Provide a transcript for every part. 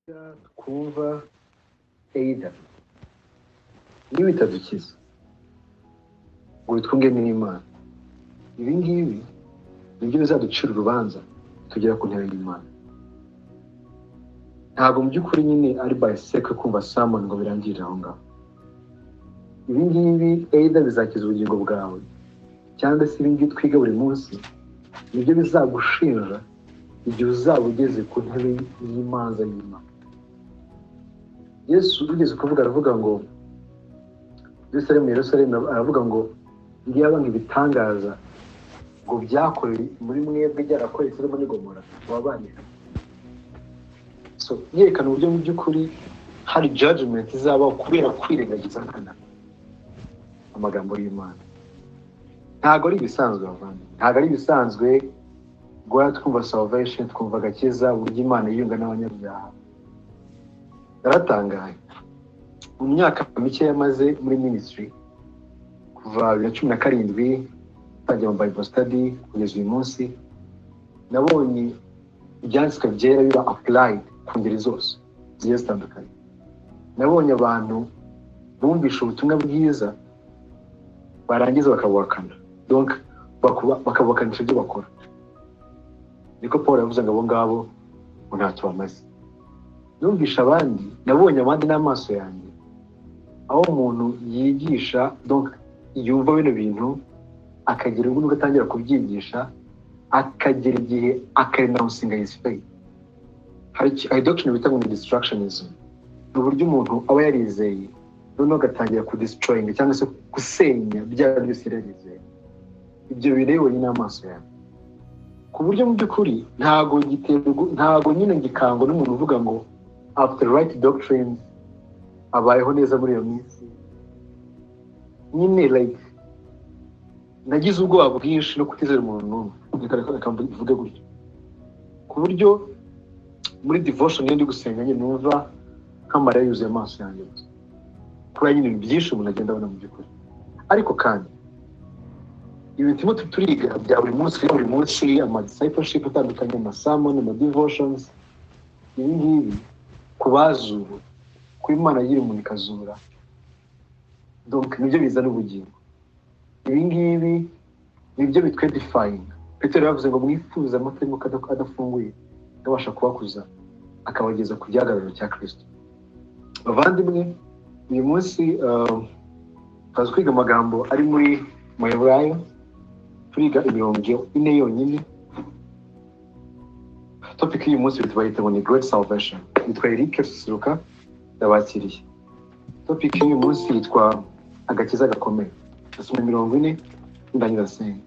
twumva either niba itadukiza ngo bitwunge n'Imana, ibi ngibi nibyo bizaducira urubanza tugera ku ntebe y'Imana. Ntabwo mu by'ukuri nyine ari biseke kumva sermon ngo birangirire aho ngaho. Ibi ngibi either bizakiza ubugingo bwawe cyangwa se ibi ngibi twiga buri munsi nibyo bizagushinja igihe uzaba ugeze ku ntebe y'imanza y'Imana. Yesu ugeze kuvuga aravuga ngo Yerusalemu aravuga ngo ngiyaba nk'ibitangaza ngo byakorewe muri mwebwe byarakoreye Sodoma n'Igomora wabanira. So yerekana uburyo mu by'ukuri hari judgment izabaho kubera kwirengagiza amagambo y'Imana. Ntabwo ari ibisanzwe bavandi, ntabwo ari ibisanzwe guhora twumva salvation, twumva agakiza, uburyo Imana yiyunga n'abanyabyaha. Naratangaye mu myaka mike yamaze muri ministry kuva 2017 tangira mu Bible study kugeza uyu munsi, nabonye ibyanditswe byera biba applied ku ngeri zose zigiye zitandukanye. Nabonye abantu bumvisha ubutumwa bwiza barangiza bakabukana, donc bakabakanisha ibyo bakora. Niko Paul yavuze ngo abo ngabo ntacyo bamaze. Numvisha abandi, nabonye abandi n'amaso yanjye aho umuntu yigisha, donc yumva bino bintu akagira ubwo atangira kubyigisha, akagera igihe akarenouncing his faith. Hari doctrine bita ngo distractionism, uburyo umuntu aba yarizeye noneho agatangira kudestroying cyangwa se gusenya bya byose yarizeye. Ibyo birewe n'amaso yanjye ku buryo mu by'ukuri ntago nyine ngikango n'umuntu uvuga ngo after right doctrine abayeho neza muri iyo minsi. Nyine like nagize ubwoba bwinshi no kutizera umuntu n'umwe, reka mvuge gutyo, ku buryo muri devotion iyo ndi gusenga nyine numva nk'amarira yuzuye amaso yanjye gusa kubera nyine byinshi umuntu agenda abona mu by'ukuri. Ariko kandi ibintu turiga bya buri munsi ama discipleship atandukanye, ama sermon, ama devotions, ibi ngibi kubazuru ku Imana yiri umuntu ikazura, donc nibyo bizana ubugingo. Ibi ngibi nibyo bitwedifying. Petero yavuze ngo mwifuze amata y'umuka adafunguye abasha kubakuza akabageza ku gihagararo cya Kristo. Bavandimwe, uyu munsi twaza kwiga amagambo ari muri Mayoburayo, turiga imirongo 4 yonyine. Topic y'uyu munsi bitwayita ngo ni Great Salvation. Yitwa Eric Susuruka, ndabakiriye. Topic y'uyu munsi yitwa Agakiza gakomeye. Asoma imirongo 4 ndangira senga.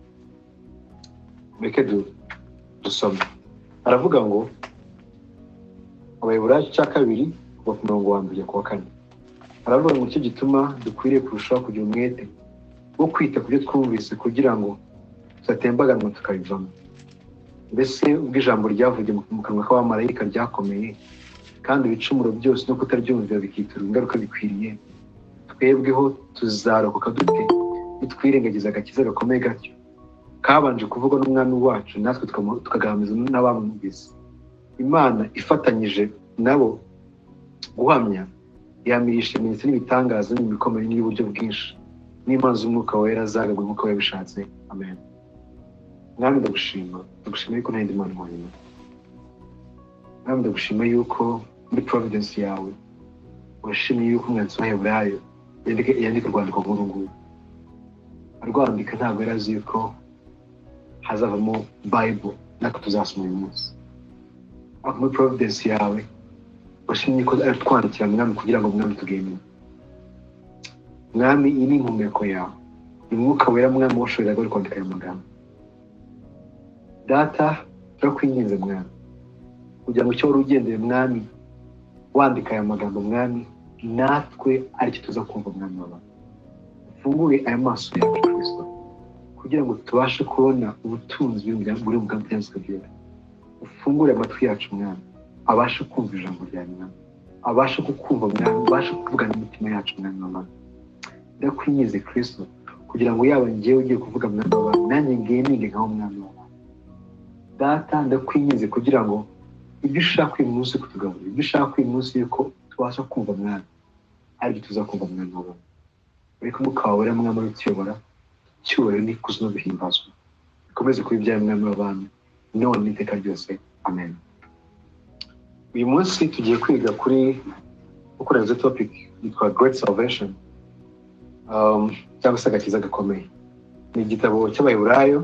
Mureke dusome. Aravuga ngo Abayoburayo cya 2 kuva ku murongo wa 1 ku wa 4. Aravuga ngo icyo gituma dukwiriye kurushaho kugira umwete wo kwita ku byo twumvise kugira ngo tuzatembaganwa tukabivamo. Mbese ubwo ijambo ryavugiye mu kanwa k'abamarayika ryakomeye kandi ibicumuro byose no kutaryumvira bikitura ingaruka bikwiriye, twebweho tuzarokoka dute nitwirengagiza agakiza gakomeye gatyo kabanje kuvugwa n'umwami wacu, natwe tukagahamiza n'abamwumvise. Imana ifatanyije nabo guhamya yamirisha iminsi n'ibitangaza n'imikomere n'uburyo bwinshi n'impano z'umwuka wera zagabwe nk'uko yabishatse. Amen. Mwami ndagushima yuko nta yindi Mana ihwanye nawe. Mwami ndagushima yuko muri providence yawe washimye yuko umwanditsi w'Abaheburayo yandika urwandiko nk'uru nguru. Arwandika ntabwo yari azi yuko hazavamo Bible natwe tuzasoma uyu munsi. Ariko muri providence yawe washimye ko ari twandikira Mwami kugira ngo Mwami tugende. Mwami, iyi ni impumeko yawe, umwuka wera Mwami washoboraga kwandika aya magambo. Data, turakwinginze Mwami kugira ngo icyo wari ugendeye Mwami wandika aya magambo Mwami, natwe aricyo tuza kumva Mwami wawe. Ufungure aya maso yacu Kristo kugira ngo tubashe kubona ubutunzi buri mu bwami bwanditswe byera. Ufungure amatwi yacu Mwami, abashe kumva ijambo ryawe Mwami, abashe kukumva Mwami, abashe kuvugana n'imitima yacu Mwami wawe. Ndakwinginze Kristo kugira ngo yaba ngewe ugiye kuvuga Mwami wawe nanjye ngiye nige nkaho Mwami wawe. Data, ndakwinginze kugira ngo ibyo ushaka uyu munsi kutugaburira, ibyo ushaka uyu munsi yuko tubasha kumva mwana, aribyo tuza kumva mwana wawe. Ariko umwuka wawe wera mwami utuyobora, icyubahiro n'ikuzo no guhimbazwa bikomeze kuba ibyawe mwami w'abami, none n'iteka ryose. Amen. Uyu munsi tugiye kwiga kuri ukoresheje topic yitwa Great Salvation, cyangwa se agakiza gakomeye. Ni igitabo cy'Abaheburayo,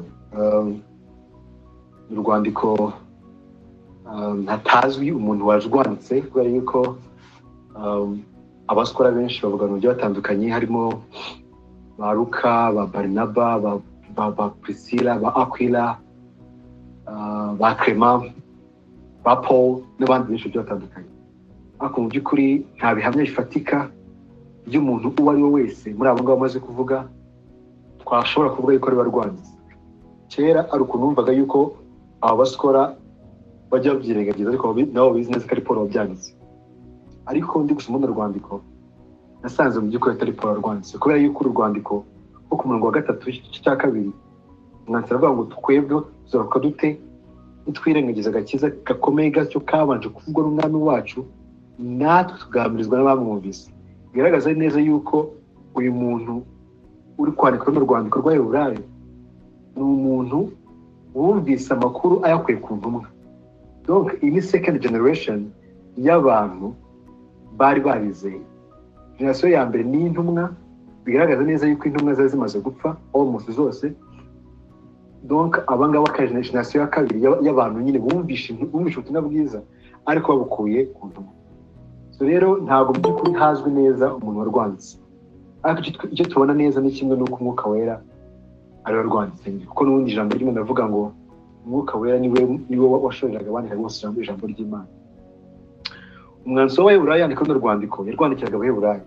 urwandiko hatazwi umuntu warwanditse, kubera yuko abaskora benshi bavuga mu buryo batandukanye, harimo ba Luka, ba Barnaba, ba Priscilla, ba Aquila, ba Clement, ba Paul n'abandi benshi batandukanye. Ariko mu by'ukuri nta bihamya bifatika by'umuntu uwo ari we wese muri abo ngabo bamaze kuvuga twashobora kuvuga yuko ari barwanditse. Kera ari ukuntu numvaga yuko aba baskora bajya babyirengagiza, ariko nabo bizi neza ko ari Paul wabyanditse. Ariko ndi gusoma mu rwandiko nasanze mu by'ukuri atari Paul warwanditse, kubera yuko uru rwandiko nko ku murongo wa 3 w'igice cya 2 umwanditsi aravuga ngo twebwe tuzaruka dute nitwirengagiza agakiza gakomeye gacyo kabanje kuvugwa n'umwami wacu, natwe tugamirizwa n'abamwumvise. Bigaragaza neza yuko uyu muntu uri kwandika mu rwandiko rw'Abaheburayo ni umuntu wumvise amakuru ayakuye ku ntumwa. Donc iyi ni second generation y'abantu bari barizeye. Generation ya mbere ni intumwa, bigaragaza neza yuko intumwa zari zimaze gupfa almost zose. Donc abangaba ka generation ya kabiri y'abantu nyine bumvishe ubutumwa bwiza ariko babukuye ku ntumwa. So rero ntabwo mu by'ukuri hazwi neza umuntu warwanditse, ariko icyo tubona neza ni kimwe n'uko umwuka wera ari warwanditse, kuko n'ubundi ijambo ry'Imana avuga ngo umwuka wera niwe washoreraga abandika bose ijambo ry'Imana. Umwanditsi w'Abaheburayo yandika runo rwandiko yarwandikiraga Abaheburayo.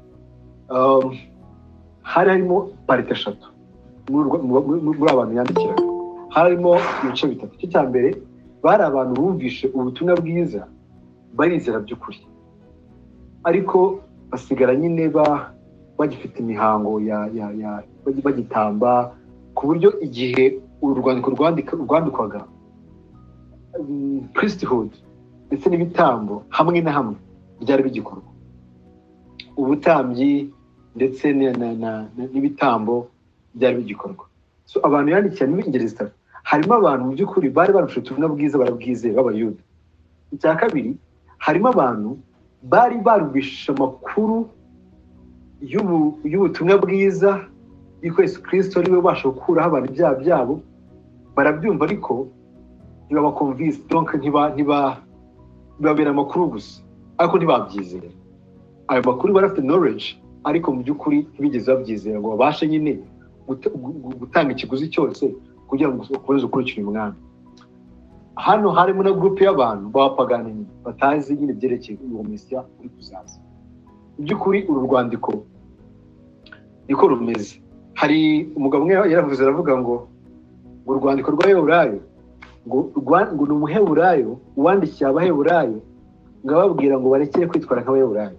Hari harimo parite 3 muri abantu yandikiraga. Harimo ibice 3. Icyo cya mbere bari abantu bumvishe ubutumwa bwiza barizera by'ukuri, ariko basigara nyine bagifite imihango bagitamba, ku buryo igihe uru rwandiko rwandikwaga priesthood ndetse n'ibitambo hamwe na hamwe byari bigikorwa. Ubutambyi ndetse n'ibitambo byari bigikorwa. So abantu yandikiye ni ingeri zitatu. Harimo abantu mu by'ukuri bari barusha ubutumwa bwiza barabwizeye b'Abayuda. Icya kabiri, harimo abantu bari barubisha amakuru y'ubutumwa bwiza yuko Yesu Kristo ari we ubasha gukuraho abantu ibyaha byabo, barabyumva ariko ntibabakonvince, donc ntibabera amakuru gusa, ariko ntibabyizera. Ayo makuru barafite knowledge, ariko mu by'ukuri ntibigeze babyizera ngo babashe nyine gutanga ikiguzi cyose kugira ngo ukomeze ukurikire umwami. Hano harimo na group y'abantu b'abapagani batazi nyine byerekeye uwo Mesiya uri kuzaza. Mu by'ukuri uru rwandiko niko rumeze. Hari umugabo umwe yaravuze aravuga ngo urwandiko rw'Abaheburayo ngo ni umuheburayo uwandikiye Abaheburayo ngo ababwira ngo barekere kwitwara nk'Abaheburayo.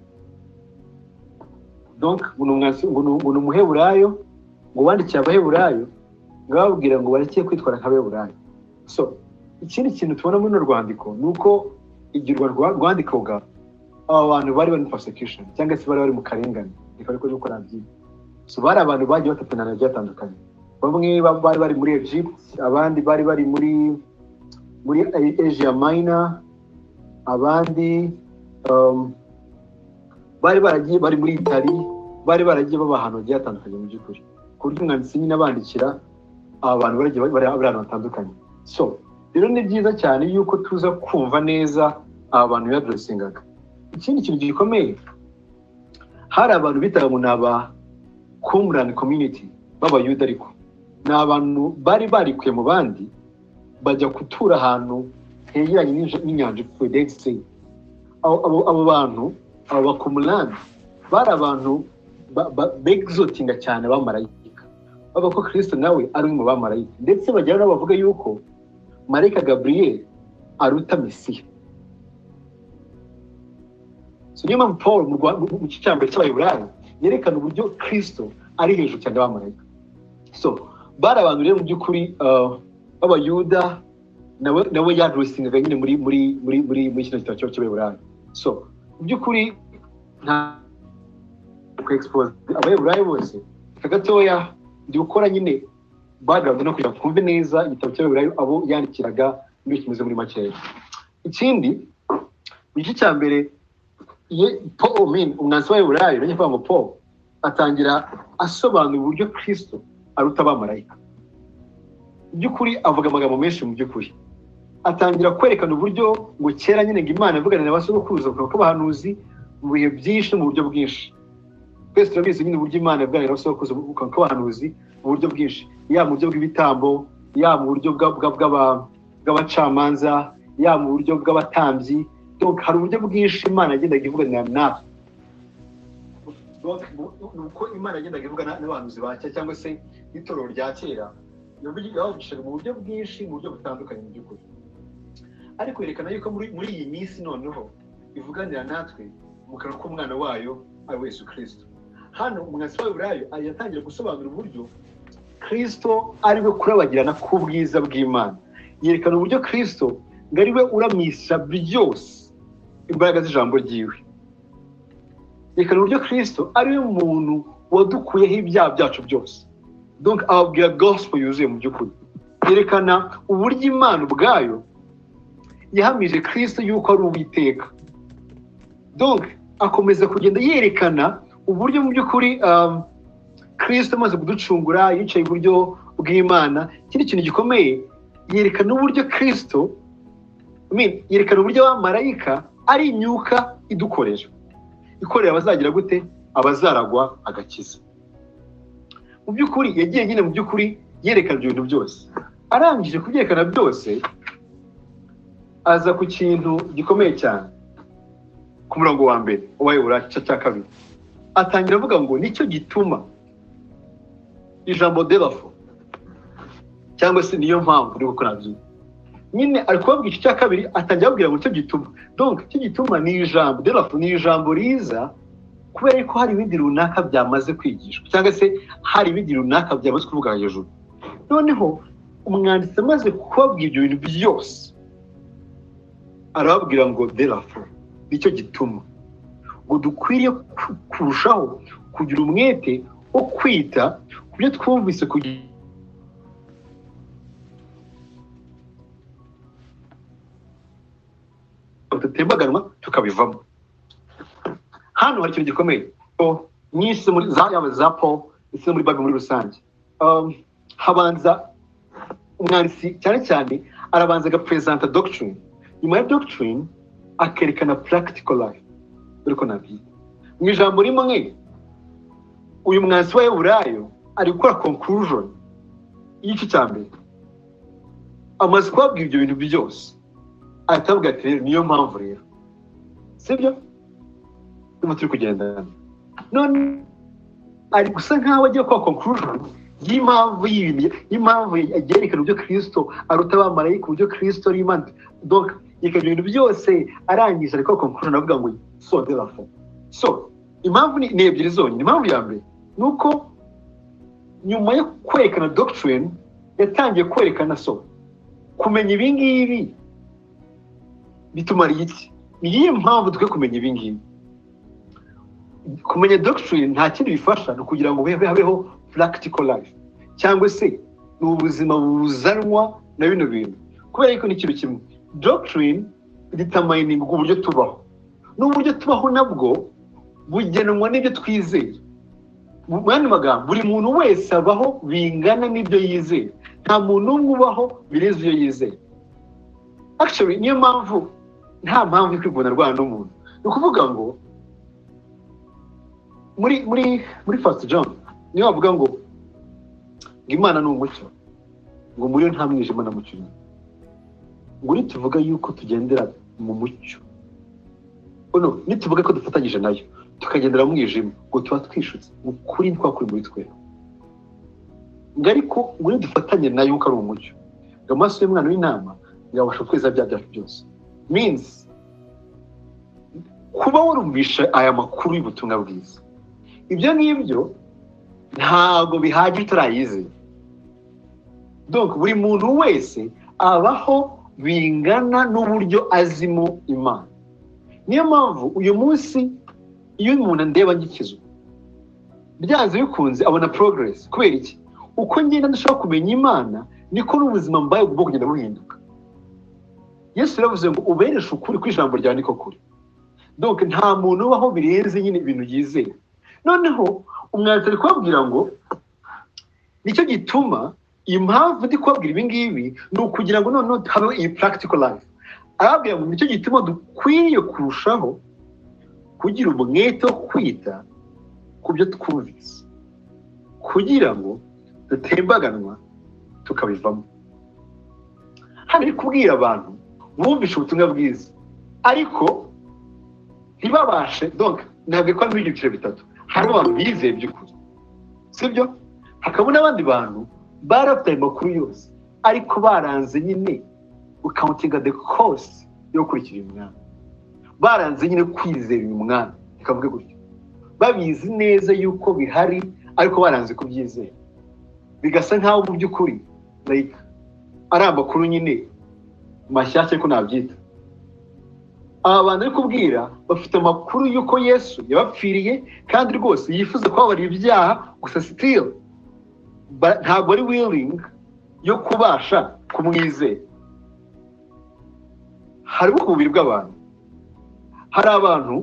Donc ngo ni umuheburayo ngo wandikiye Abaheburayo ngo ababwira ngo barekere kwitwara nk'Abaheburayo. So ikindi kintu tubona muri runo rwandiko ni uko igihe rwandikoga aba bantu bari mu persecution cyangwa se bari mu karengane, reka ariko nuko nabyita. So bari abantu bagiye batatanana byatandukanye. Bamwe bari bari muri Egypt, abandi bari bari muri Asia Minor, abandi bari muri Italy, bari baragiye baba ahantu byatandukanye mu by'ukuri. Ku buryo umwanditsi nyine abandikira abantu bari ahantu hatandukanye. So rero ni byiza cyane yuko tuza kumva neza abantu yadressingaga. Ikindi kintu gikomeye, hari abantu bitaga ngo naba Qumran community b'Abayuda, ariko ni abantu bari barikuye mu bandi bajya gutura ahantu hegeranye n'inyanja ipfuye, Dead Sea. Abo bantu aba Qumran bari abantu begzotinga cyane abamarayika, bavuga ko Kristo nawe ari mu bamarayika, ndetse bagira nabo bavuga yuko Marayika Gabriel aruta Mesiya. So niyo mpamvu Paul mu cyambere cy'Abaheburayo yerekana uburyo Kristo ari hejuru cyane y'abamarayika. So bari abantu rero mu by'ukuri b'Abayuda nawe yadresingaga nyine muri kino gitabo cy'Abaheburayo. So mu by'ukuri nta expose Abaheburayo bose gatoya ndi gukora nyine background no kugira kumve neza igitabo cy'Abaheburayo abo yandikiraga muri kimeze muri makeya. Ikindi mu gice cya mbere umwanzi w'Abaheburayo nanye ngo Paul atangira asobanura uburyo Kristo aruta abamarayika. Mu by'ukuri avuga amagambo menshi. Mu by'ukuri atangira kwerekana uburyo ngo kera nyine ngo Imana ivugana n'abasogokuruza ko bahanuzi mu bihe byinshi mu buryo bwinshi. Twese turabizi nyine uburyo Imana ivugana n'abasogokuruza ko bahanuzi mu buryo bwinshi, ya mu buryo bw'ibitambo, ya mu buryo bw'abacamanza, ya mu buryo bw'abatambyi. Donc hari uburyo bwinshi Imana yagendaga ivugana natwe. Nuko Imana yagendaga ivugana n'abahanuzi ba kera cyangwa se n'itorero rya kera, yavugishaga mu buryo bwinshi, mu buryo butandukanye mu by'ukuri. Ariko yerekana yuko muri iyi minsi noneho ivuganira natwe mu kanwa k'umwana wayo ari Yesu Kristo. Hano umwanzi w'Abaheburayo yatangira gusobanura uburyo Kristo ari we kurabagirana k'ubwiza bw'Imana. Yerekana uburyo Kristo ngo ari we uramisha byose imbaraga z'ijambo ryiwe. Yerekana uburyo Kristo ari we muntu wadukuyeho ibyaha byacu byose. Donc ababwira gospel yuzuye mu by'ukuri. Yerekana uburyo Imana ubwayo yahamije Kristo yuko ari Uwiteka. Donc akomeza kugenda yerekana uburyo mu by'ukuri Kristo amaze kuducungura yicaye iburyo bw'Imana. Ikindi kintu gikomeye yerekana uburyo Kristo yerekana uburyo abamarayika ari imyuka idukorera abazagira gute, abazaragwa agakiza. Mu by'ukuri yagiye nyine mu by'ukuri yerekana ibintu byose. Arangije kubyerekana byose aza ku kintu gikomeye cyane ku murongo wa mbere w'Abaheburayo cya kabiri. Atangira avuga ngo nicyo gituma ijambo delafo cyangwa se niyo mpamvu uri gukora byo nyine ari kubabwira icyo cya kabiri. Atangira ababwira ngo nicyo gituma. Donc icyo gituma ni ijambo delafo, ni ijambo riza kubera ko hari ibindi runaka byamaze kwigishwa cyangwa se hari ibindi runaka byamaze kuvuga hejuru. Noneho umwanditsi amaze kubabwira ibyo bintu byose arababwira ngo delafo nicyo gituma ngo dukwiriye kurushaho kugira umwete wo kwita ku byo twumvise kugira tutembaganwa tukabivamo. Hano hari ikintu gikomeye nyinshi muri za Paul ndetse muri Bible muri rusange. Habanza umwanditsi cyane cyane arabanza agapresenta doctrine. Nyuma ya doctrine akerekana practical life. Uriko nabyita mu ijambo rimwe uyu mwanditsi w'Abaheburayo ari gukora conclusion y'iki cya mbere. Amaze kubabwira ibyo bintu byose atavuga ati rero niyo mpamvu rero sibyo turi kugendana. None ari gusa nkaho agiye kwa conclusion y'impamvu y'impamvu yerekana uburyo Kristo aruta abamarayika, uburyo Kristo ari Imana. Donc yerekana ibintu byose arangije ariko conclusion avuga ngo so therefore. So impamvu ni ebyiri zonyine. Impamvu ya mbere nuko nyuma yo kwerekana doctrine yatangiye kwerekana so kumenya ibi ngibi bitumara iki. Ni iyihe mpamvu twe kumenya ibi ngibi? Kumenya doctrine nta kindi bifasha no kugira ngo habeho practical life cyangwa se ni ubuzima buzanwa na bino bintu. Kubera yuko ni ikintu kimwe, doctrine determining uburyo tubaho n'uburyo tubaho nabwo bugenwa n'ibyo twizeye. Mu yandi magambo buri muntu wese abaho bingana n'ibyo yizeye. Nta muntu umwe ubaho birenze ibyo yizeye. Actually niyo mpamvu nta mpamvu yo kwivuna rwana n'umuntu. Ni ukuvuga ngo muri First John niyo bavuga ngo Imana ni umucyo, ngo muri yo nta mwijima na mucyo. Ngo nituvuga yuko tugendera mu mucyo, nituvuga ko dufatanyije nayo tukagendera mu mwijima, ngo tuba twishutse ukuri twakuri muri twe. Ngo ariko ngo dufatanye nayo uko ari umucyo, ngo amaso y'umwana w'intama yabasha kweza bya byacu byose. Means kuba warumvisha aya makuru y'ubutumwa bwiza, ibyo ngibyo ntago bihagije turayizeye. Donc buri muntu wese abaho bingana n'uburyo azimo Imana. Niyo mpamvu uyu munsi iyo umuntu ndeba ngikizwa byanze bikunze abona progress. Kubera iki? Uko ngenda ndashaka kumenya Imana niko n'ubuzima mbaye bwo kugenda buhinduka. Yesu yaravuze ngo ubereshe ukuri kw'ijambo rya niko kuri. Donc nta muntu ubaho birenze nyine ibintu yizeye. Noneho umwanditsi ari kubabwira ngo nicyo gituma impamvu ndi kubabwira ibi ngibi ni ukugira ngo noneho habe iyi practical life. Arabwira ngo nicyo gituma dukwiye kurushaho kugira umwete wo kwita ku byo twumvise kugira ngo dutembaganwa tukabivamo. Hano ari kubwira abantu bumvishe ubutumwa bwiza ariko ntibabashe. Donc ntabwo ko ari ibyiciro bitatu. Hari abantu bizeye by'ukuri, sibyo? Hakaba n'abandi bantu barafite amakuru yose ariko baranze nyine counting the cost yo kurikira umwana, baranze nyine kwizera uyu mwana, ikavuga gutyo, babizi neza yuko bihari ariko baranze kubyizera, bigasa nkaho mu by'ukuri like ari amakuru nyine mashyashya ko nabyita. Aba bantu ari kubwira bafite amakuru yuko Yesu yabapfiriye kandi rwose yifuza kubabarira ibyaha, gusa still ntabwo ari willing yo kubasha kumwizera. Hari ububiri bw'abantu. Hari abantu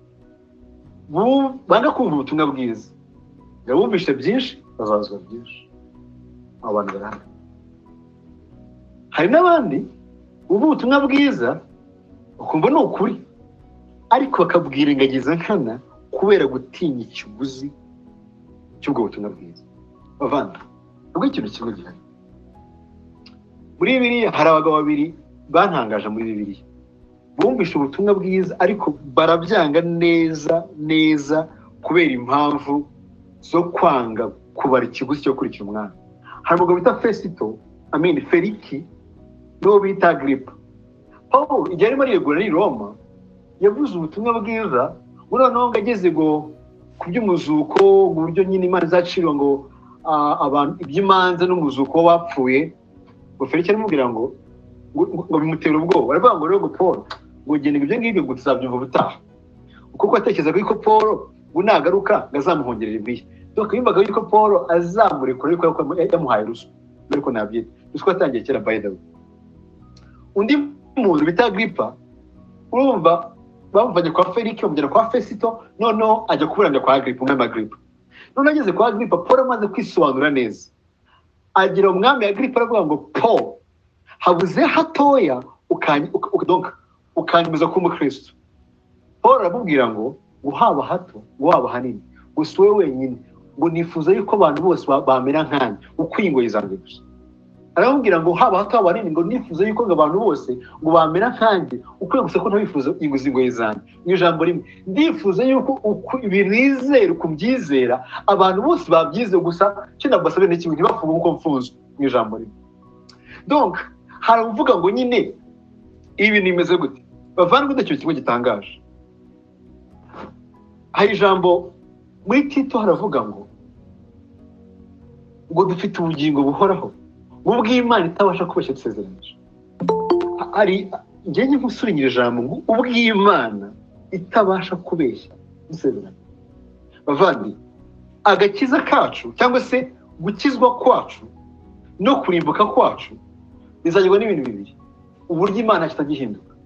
banga kumva ubutumwa bwiza, yabumvishe byinshi bazazwa byinshi. Abantu barahari. Hari n'abandi bumva ubutumwa bwiza ukumva ni ukuri ariko bakabwirengagiza nkana kubera gutinya ikiguzi cy'ubwo butumwa bwiza. Bavana ubwo ikintu kimwe gihari muri Bibiliya. Hari abagabo babiri bantangaje muri Bibiliya, bumvishe ubutumwa bwiza ariko barabyanga neza kubera impamvu zo kwanga kubara ikiguzi cyo kurikira umwana. Hari umugabo bita Feliki n'uwo bita Agripa. Paul igihe arimo ariyegura i Roma yavuze ubutumwa bwiza, noneho ngo ageze ngo ku by'umuzuko, uburyo nyine Imana izacirwa ngo abantu iby'imanza n'umuzuko wapfuye, ngo Feliki aramubwira ngo bimutera ubwoba. Baravuga ngo rero ngo Paul ngo ugende ibyo ngibyo ngo tuzabyumva ubutaha, kuko atekerezaga yuko Paul ngo nagaruka ngo azamuhongerera ibihe. Donc yumvaga yuko Paul azamurekura ariko yamuhaye ruswa, ariko nabyita ruswa yatangiye kera by the way. Undi muntu bita Agripa, urumva bamuvanye kwa Feliki bamujyana kwa Fesito, noneho ajya kuburanya kwa Agripa, umwami Agripa. None ageze kwa Agripa, Paul amaze kwisobanura neza, agira umwami Agripa aravuga ngo Paul, habuze hatoya ukanyemeza kuba umukristo. Paul aramubwira ngo haba hato haba hanini, gusa wowe wenyine ngo nifuza yuko abantu bose bamera nkanjye uko ingoyi zanjye gusa. Aramubwira ngo haba hato haba hanini, ngo nifuza yuko abantu bose ngo bamera nkanjye uko gusa ko ntabifuza ingoyi zanjye. Mu ijambo rimwe, ndifuza yuko ibintu nizera ukubyizera abantu bose babyize, gusa kina basabe n'ikintu ntibafunge uko mfunzwe. Mu ijambo rimwe. Donc hari uvuga ngo nyine ibi nimeze gute, bavana gute cyo kimwe gitangaje. Hari ijambo muri Tito haravuga ngo dufite ubugingo buhoraho ubw'Imana itabasha kubeshya dusezeranyije. Ari ngenye nkusubinyira ijambo ngo ubw'Imana itabasha kubeshya dusezeranyije. Bavandi agakiza kacu cyangwa se gukizwa kwacu no kurimbuka kwacu bizagirwa n'ibintu bibiri. Uburyo Imana kitagihinduka.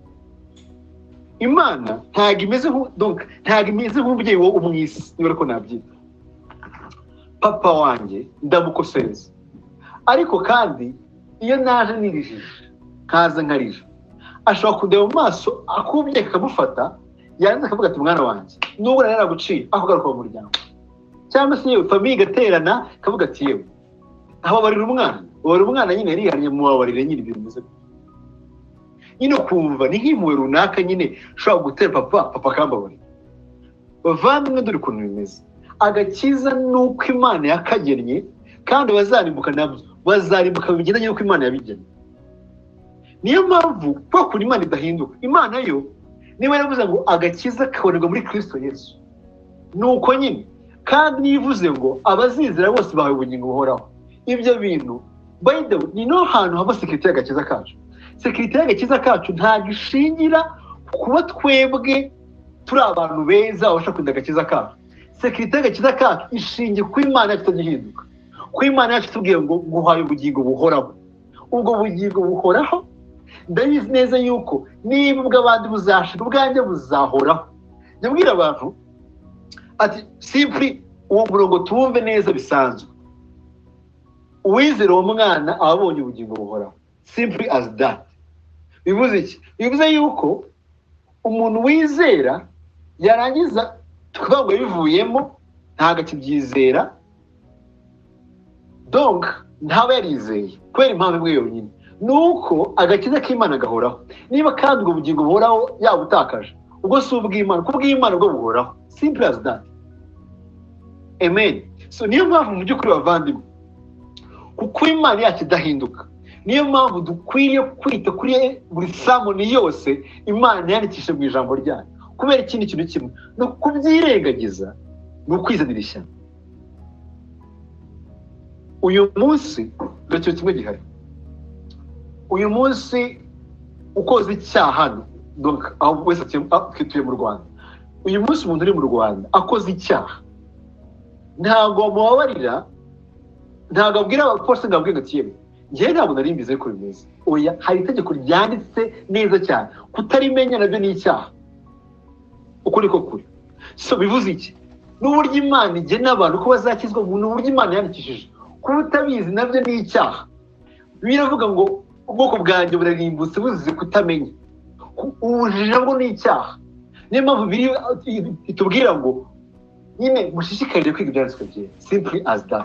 Imana ntabwo imeze nk'umubyeyi wo umwisi, niba ariko nabyita. Papa wanjye ndamukosereza, ariko kandi iyo naje nirijije nkaza nkarija, ashobora kundeba mu maso akubye akamufata, yaranze akavuga ati mwana wanjye nubwo naraguciye ako garuka mu muryango, cyangwa se yewe famiye igaterana akavuga ati yewe ababarira umwana nyine yarihariye mubabarire nyine ibintu bimeze nyine kumva ni nk'impuhwe runaka nyine ushobora gutera papa akambabarira. Bavandimwe dore ukuntu bimeze. Agakiza nuko Imana yakagennye, kandi bazarimbuka nabyo bazarimbuka bigendanye n'uko Imana yabigennye. Niyo mpamvu kuko Imana idahinduka. Imana yo niba yaravuze ngo agakiza kabonerwa muri Kristo Yesu, nuko nyine kandi nivuze ngo abazizera bose bahawe ubugingo buhoraho. Ibyo bintu by the way ni no hantu haba sekirite y'agakiza kacu. sekirite y'agakiza kacu ntabwo ishingira kuba twebwe turi abantu beza babasha kurinda agakiza kacu. Sekirite y'agakiza kacu ishingiye ku Imana yacu itagihinduka, ku Imana yacu itubwiye ngo nguhaye ubugingo buhoraho. Ubwo bugingo buhoraho ndabizi neza yuko niba ubw'abandi buzashira, ubwanjye buzahoraho. Nyabwira abantu ati simply uwo murongo tuwumve neza bisanzwe. Uwizera uwo mwana aba abonye ubugingo buhoraho, simply as that. Bivuze iki? Bivuze yuko umuntu wizera yarangiza tukavuga ngo bivuyemo ntabwo akibyizera, donc ntaba yarizeye kubera impamvu imwe yonyine, nuko agakiza k'Imana gahoraho. Niba kandi ubwo bugingo buhoraho yabutakaje, ubwo si ubw'Imana, kubw'Imana ubwo buhoraho, simple as that. Amen. So niyo mpamvu mu by'ukuri bavandimwe, kuko Imana yacu idahinduka, niyo mpamvu dukwiriye kwita kuri buri samoni yose Imana yandikishije mu ijambo ryayo. Kubera ikindi kintu kimwe, no kubyirengagiza ni ukwizanira ishyano. Uyu munsi icyo kimwe gihari. Uyu munsi ukoze icyaha, donc aho wese twituye mu Rwanda, uyu munsi umuntu uri mu Rwanda akoze icyaha, ntabwo mubabarira, ntabwo abwira abapolisi ngo abwire ngo tiyeme njyewe ntabwo nari mbizi ko bimeze. Oya, hari itegeko ryanditse neza cyane, kutarimenya nabyo ni icyaha. Uko niko kuri. So bivuze iki? N'uburyo Imana igena abantu ko bazakizwa, n'uburyo Imana yandikishije, kuba utabizi nabyo ni icyaha. Biravuga ngo ubwoko bwanjye burarimbutse buzize kutamenya. Ubujiji nabwo ni icyaha. Niyo mpamvu biri itubwira ngo nyine mushishikarire kwiga ibyanditswe byera, simply as that.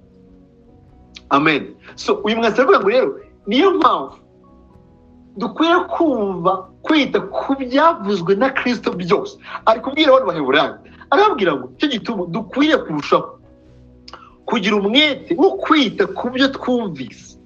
Amen. So uyu mwese aravuga ngo rero niyo mpamvu dukwiye kumva kwita ku byavuzwe na Kristo byose. Ari kubwira abantu baheburayo, arababwira ngo cyo gituma dukwiye kurushaho kugira umwete wo kwita ku byo twumvise.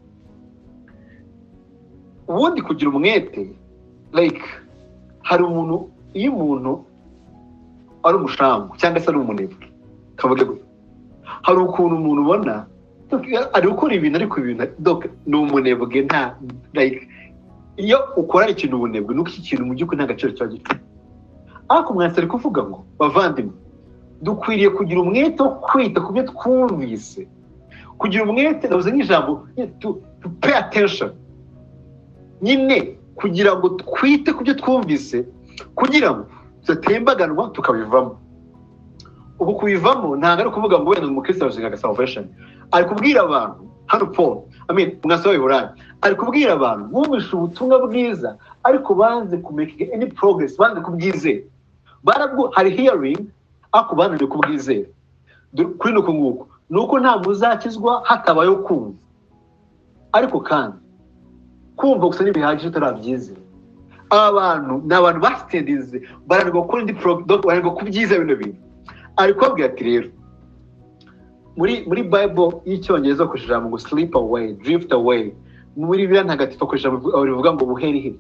Ubundi kugira umwete, like hari umuntu, iyo umuntu ari umushambo cyangwa se ari umunebwe, kavuge gutya, hari ukuntu umuntu ubona ari gukora ibintu ariko ibintu ni umunebwe, nta like iyo ukora ikintu ubunebwe nuko iki kintu mu by'ukuri nta gaciro cyawe gifite. Ariko mwese ari kuvuga ngo bavandimwe, dukwiriye kugira umwete wo kwita ku byo twumvise. Kugira umwete navuze nk'ijambo to pay attention, nyine kugira ngo twite ku byo twumvise, kugira ngo tudatembaganwa tukabivamo. Ubu kubivamo ntabwo ari ukuvuga ngo wenda umukristo arashinga salvation. Ari kubwira abantu hano Paul, mwasaba Iburani, ari kubwira abantu bumvishe ubutumwa bwiza ariko banze kumeka any progress, banze kubwizera. Barabwo hari hearing ariko banze kubwizera. Kuri nuko nguko nuko nta muzakizwa hatabayo kumva. Ariko kandi kumva gusa n'ibihagije utarabyizera. Abantu n'abantu bastendize baranirwa gukora indi progress, baranirwa kubyiza bino bintu. Ari kubabwira ati rero muri Bible y'icyongereza bakoresha ijambo ngo slip away, drift away. Muri Bibiliya ntagatifu bakoresha bivuga ngo buherihe.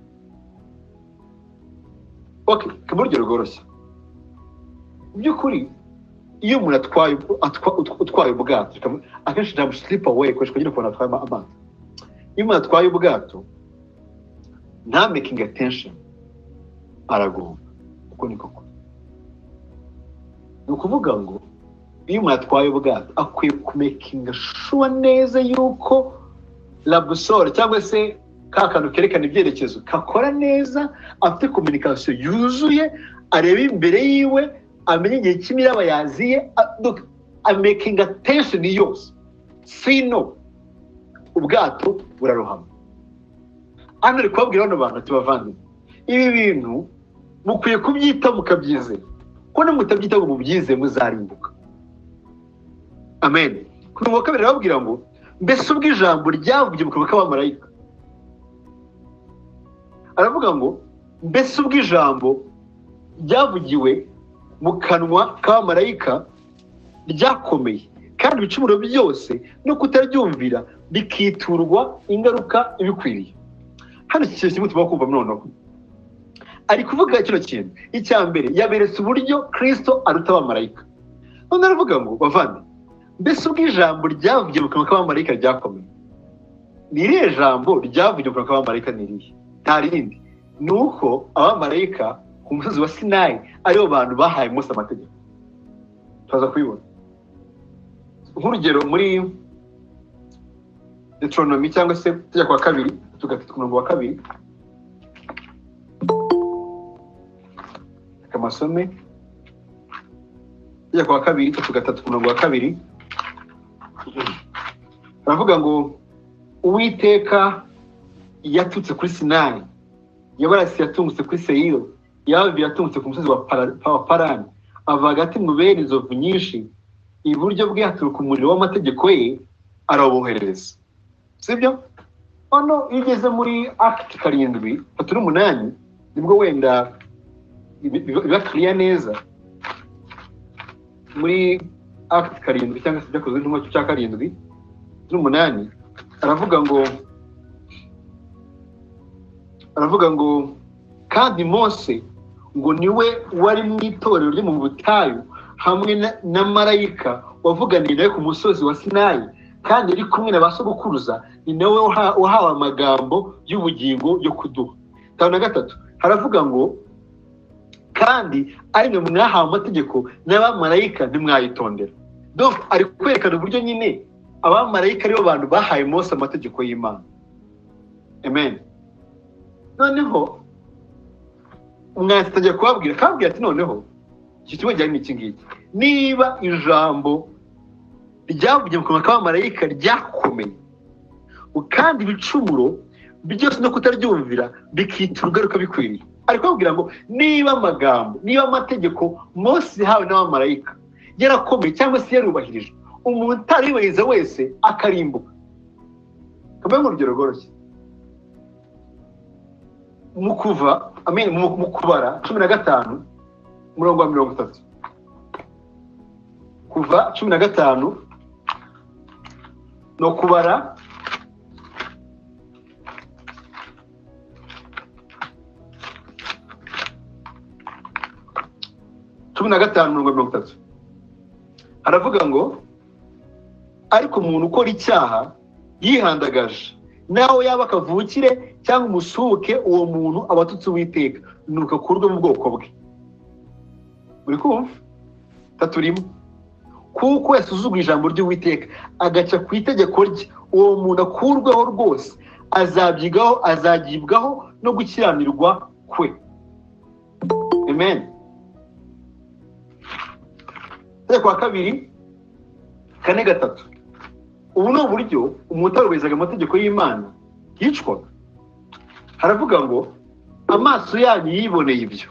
Okay, kaburyo rworoshye. Mu by'ukuri iyo umuntu atwaye ubwato, akenshi ijambo slip away akoreshwa kugira ngo atwaye amazi. Iyo umuntu atwaye ubwato nta making attention, aragomba. Uko niko kuri. Ni ukuvuga ngo iyo umuntu atwaye ubwato akwiye kumekinga sure neza yuko la boussole cyangwa se ka kantu kerekana ibyerekezo kakora neza, afite communication yuzuye, areba imbere yiwe, amenye igihe cy'imiraba yaziye, making attention yose. Sino ubwato burarohama. Hano ari kubabwira bano bantu ati bavandimwe, ibi bintu mukwiye kubyita mukabyizera, ko nimutabyita ngo mubyize muzarimbuka. Amen. Kuri wa kabiri arababwira ngo mbese ubw'ijambo ryavugiye mu kanwa k'abamarayika. Aravuga ngo mbese ubw'ijambo ryavugiwe mu kanwa k'abamarayika ryakomeye, kandi ibicumuro byose no kutaryumvira bikiturwa ingaruka ibikwiriye. Hano iki kintu kimwe tuba kumva noneho. Ari kuvuga kino kintu, icya mbere yaberetse uburyo Kristo aruta abamarayika. None aravuga ngo bavande mbese ubw'ijambo ryavugiye mu kanwa k'abamarayika ryakomeye. Niriye jambo ryavuye ku abamarayika niriye nta rindi nuko abamarayika ku musozi wa Sinayi aribo bantu bahaye Mose amategeko. Tuza kubibona nk'urugero muri Deuteronomy cyangwa se Tegeko wa kabiri tugatatu ku murongo wa kabiri. Akamasome Tegeko wa kabiri tugatatu ku murongo wa kabiri. Baravuga ngo Uwiteka yatutse kuri Sinayi, Yabarasi yatungutse kuri Seyiro, Yavi yatungutse ku musozi wa Parani, ava hagati mu bene inzovu nyinshi, iburyo bwe haturuka umuriro w'amategeko ye araboherereza. Sibyo? Hano iyo ugeze muri Act 7:8 nibwo wenda biba clear neza. Muri Act 7 cyangwa se byakozwe n'umwaka cya 7:8 aravuga ngo kandi Mose ngo niwe wari mu itorero ryo mu butayu hamwe na marayika wavuganiye nawe ku musozi wa Sinayi, kandi ari kumwe na basogokuruza, ni nawe wahawe amagambo y'ubugingo yo kuduha. 5:3 haravuga ngo kandi ari mwe mwahawe amategeko n'abamarayika ntimwayitondera. Donc ari kwerekana uburyo nyine abamarayika aribo bantu bahaye Mose amategeko y'Imana. Amen. Noneho umwanditsi atajya kubabwira ati noneho iki kimwe cyari n'iki ngiki, niba ijambo ryavuye mu kanwa k'abamarayika ryakomeye kandi ibicumuro byose no kutaryumvira bikita urugaruka bikwiriye, ari kubabwira ngo niba amategeko Mose yahawe n'abamarayika yarakomeye cyangwa se yarubahirijwe, umuntu utaribahiriza wese akarimbuka. Kamwe mu rugero rworoshye mu kubara 15 umurongo wa 30. Kuva 15 no kubara 15 umurongo wa 30 haravuga ngo ariko umuntu ukora icyaha yihandagaje nawe yaba akavukire cyangwa umusuke, uwo muntu abatutsi Uwiteka nuko akurwe mu bwoko bwe. Uri kumva? 3 kuko yasuzuguye ijambo ry'Uwiteka agaca ku itegeko rye, uwo muntu akurweho rwose, azagibwaho no gukiranirwa kwe. Amen. Tegeko wa kabiri 4:3 ubu ni uburyo umuntu utarubahirizaga amategeko y'Imana yicwaga. Haravuga ngo amaso yanyu yiboneye ibyo,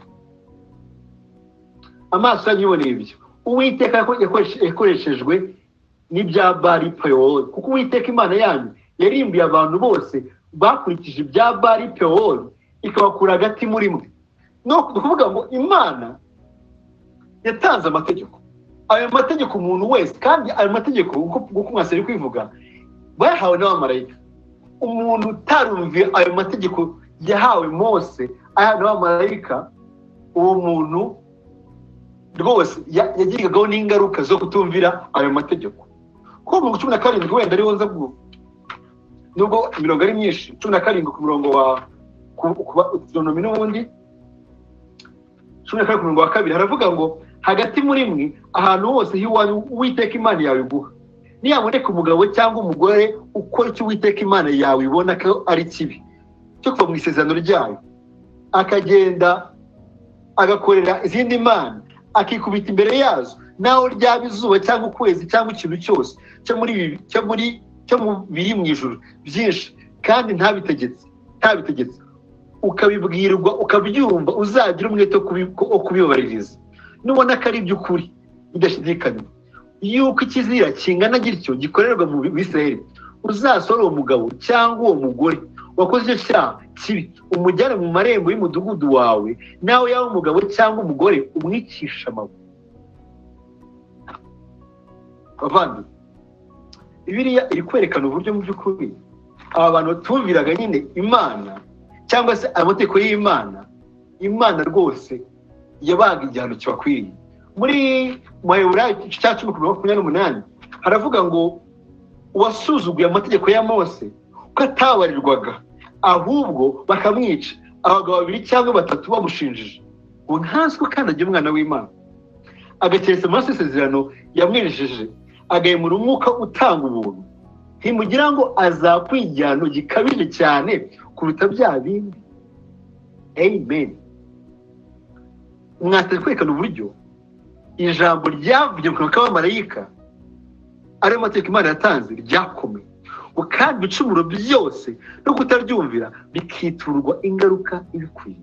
Uwiteka yakoreshejwe n'ibya Bali Peori, kuko Uwiteka Imana yanyu yarimbuye abantu bose bakurikije ibya Bali Peori ikabakura hagati muri mwe. No kuvuga ngo Imana yatanze amategeko, ayo mategeko umuntu wese, kandi ayo mategeko uko mwaseri kwivuga bayahawe n'abamarayika. Umuntu utarumviye ayo mategeko yahawe Mose ayahawe n'abamarayika, uwo muntu rwose yagiragaho n'ingaruka zo kutumvira ayo mategeko. Ko mu 17 wenda ariho nza nubwo imirongo ari myinshi, 17 ku murongo wa Deuteronomy n'ubundi 17 ku murongo wa 2 haravuga ngo hagati muri mwe ahantu hose hiwanyu Uwiteka Imana yawe iguha, niyaboneka umugabo cyangwa umugore ukora icyo Uwiteka Imana yawe ibona ko ari kibi cyo kuva mu isezerano ryayo, akagenda agakorera izindi mana, akikubita imbere yazo, naho ryaba izuba cyangwa ukwezi cyangwa ikintu cyose cyo mu biri mu ijuru byinshi, kandi ntabitegetse ukabibwirwa ukabyumva, uzagira umwete wo kubibaririza. Nubona ko ari iby'ukuri bidashidikanywa yuko ikizira kingana gityo gikorerwa mu Bisirayeli, uzasora uwo mugabo cyangwa uwo mugore wakoze icyo cyaha kibi, umujyane mu marembo y'umudugudu wawe, nawe yaba umugabo cyangwa umugore umwicisha amabuye. Bavandi, Bibiliya iri kwerekana uburyo mu by'ukuri aba bantu tumviraga nyine Imana cyangwa se amategeko y'Imana, Imana rwose yabaga igihano kibakwiriye. Muri Maheburayo 10:28 haravuga ngo uwasuzuguye amategeko ya Mose, ko atabarirwaga, ahubwo bakamwica abagabo 2 cyangwa 3 bamushinjije ngo ntazi ko kandi agiye umwana w'Imana, agakeretse amaraso y'isezerano yamwijeje, agahemura umwuka utanga ubuntu, ntimugira ngo azakwijyana gikabije cyane kuruta bya bindi. Amen. Mwatari kwerekana uburyo ijambo ryavuye mu kanwa k'abamarayika ariyo mategeko Imana yatanze ryakomeye, kandi ibicumuro byose no kutaryumvira bikiturwa ingaruka ibikwiye.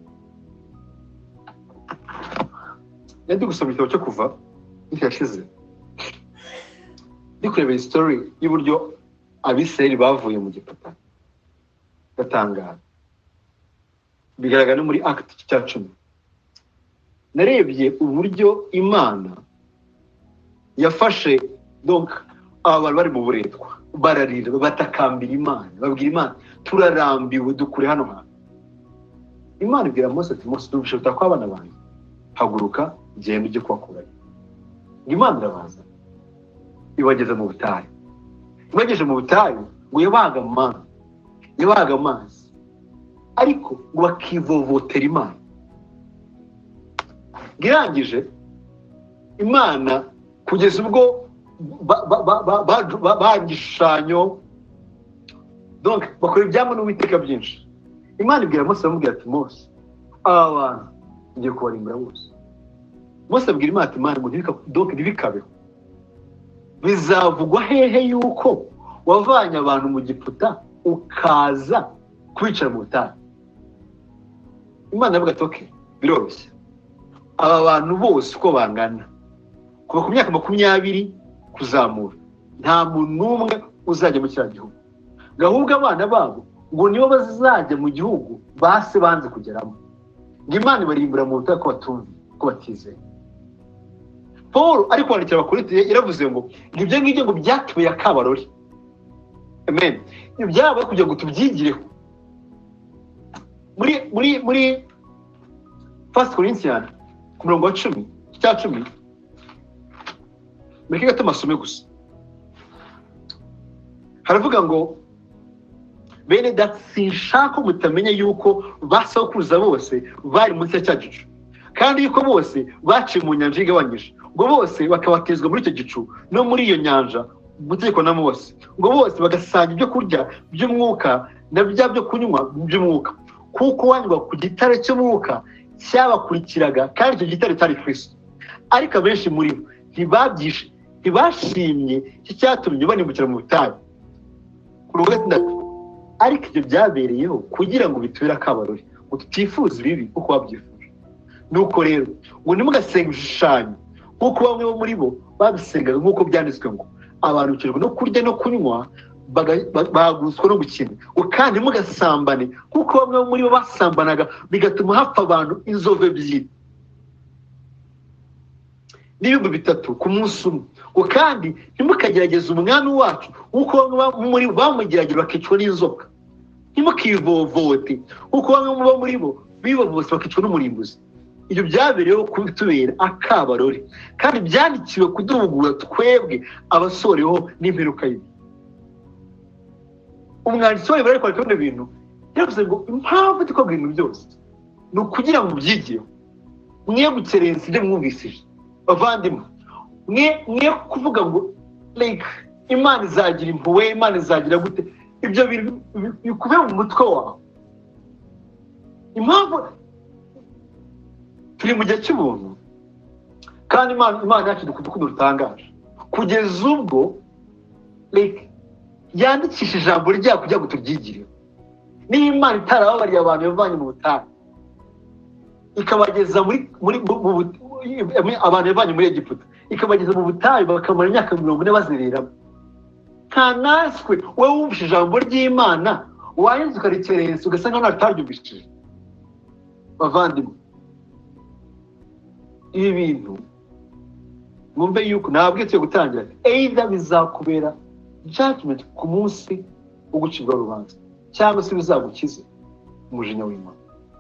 Ndi gusoma igitabo cyo kuva yashize, ndi kureba story y'uburyo Abisirayeli bavuye mu Giputa, gatangara bigaragara no muri Act 10. Narebye uburyo Imana yafashe donc abantu bari mu buretwa, bararira batakambira Imana, babwira Imana turarambiwe dukure hano hantu. Imana ibwira Mose ati Mose dubishobora ko abana banyu haguruka genda ujye kubakurayo. Imana irabaza ibageza mu butayu, ibageje mu butayu ngo yabaga amazi ariko ngo bakivovotera Imana. Girangije Imana kugeza ubwo bagishushanyo donc bakora ibyamo n'uwiteka byinshi. Imana ibwira Mose aramubwira ati Mose abantu ngiye kubarimbura bose. Mose abwira Imana ati Imana donc ntibikabeho, bizavugwa hehe yuko wavanye abantu mu Giputa ukaza kwicara mu butayu. Imana avuga ati okay biroroshye, aba bantu bose uko bangana kuva ku myaka 20 kuzamura nta muntu n'umwe uzajya mu cya gihugu, gahubwa abana babo ngo nibo bazajya mu gihugu base banze kugeramo. Ngo Imana ibarimbura mu butayu ko batumviye, ko batizeye. Paul ariko kwandikira Abakorinto iravuze ngo ibyo ngibyo ngo byatuye akabarori. Amen. Ibyo byabaye kugira ngo tubyigireho. Muri 1 Corinthians ku murongo wa 10 cya 10 muri gato masome gusa haravuga ngo bene data sinshaka mutamenya yuko basokuruza bose bari munsi ya cya gicu, kandi yuko bose baciye mu nyanja igabanyije, ngo bose bakabatezwa muri icyo gicu no muri iyo nyanja gutegekwa na Mose, ngo bose bagasanga ibyo kurya by'umwuka na byo kunywa by'umwuka, kuko wanywa ku gitare cy'umwuka cyabakurikiraga, kandi icyo gitare cyari Kristo. Ariko abenshi muri bo ntibashimye iki cyatumye banimbukira mu butayu. Ariko ibyo byabereyeho kugira ngo bitubere akabarori, ngo tutifuza ibibi kuko babyifuje. Nuko rero ngo ntimugasenga ibishushanyo kuko bamwe bo muri bo babisengaga nk'uko byanditswe ngo abantu bicirwa no kurya no kunywa baguswa no gukina, ngo kandi ntimugasambane kuko bamwe bo muri bo basambanaga bigatuma hapfa abantu inzovu 2 n'ibihumbi 3 ku munsi umwe. Ngo kandi ntimukagerageze umwami wacu kuko bamwe muri bo bamugerageza bakicwa n'inzoka. Ntimukivovote kuko bamwe bo muri bo bibavose bakicwa n'umurimbuzi. Ibyo byabereyeho kutubera akabarori, kandi byandikiwe kuduhugura twebwe abasoreho n'imperuka y'ibi. Umwanditsi w'Ibrahim ariko kwandika ibintu yavuze ngo impamvu tukabwira ibintu byose ni ukugira ngo ubyigireho, mwe gukerensa ibyo mwumvisije. Bavandimwe, mwe kuvuga ngo like Imana izagira impuhwe, Imana izagira gute, ibyo bintu bikuve mu mutwe wawe. Impamvu turi mu gihe cy'ubuntu, kandi Imana yacu dukunda rutangaje kugeza ubwo like yandikisha ijambo ryayo kugira ngo tubyigireho. Niba Imana itarababariye abantu yavanye mu butayu ikabageza abantu yavanye muri Egiputa ikabageza mu butayu bakamara imyaka 40 bazereramo, nta naswe wowe wumvise ijambo ry'Imana wayenze ukarikerensa ugasanga ntaryumvishije. Bavandimwe, ibi bintu mwumve yuko nabwiye cyo gutangira either bizakubera judgment ku munsi wo gucibwa urubanza, cyangwa se bizagukize umujinya w'Imana.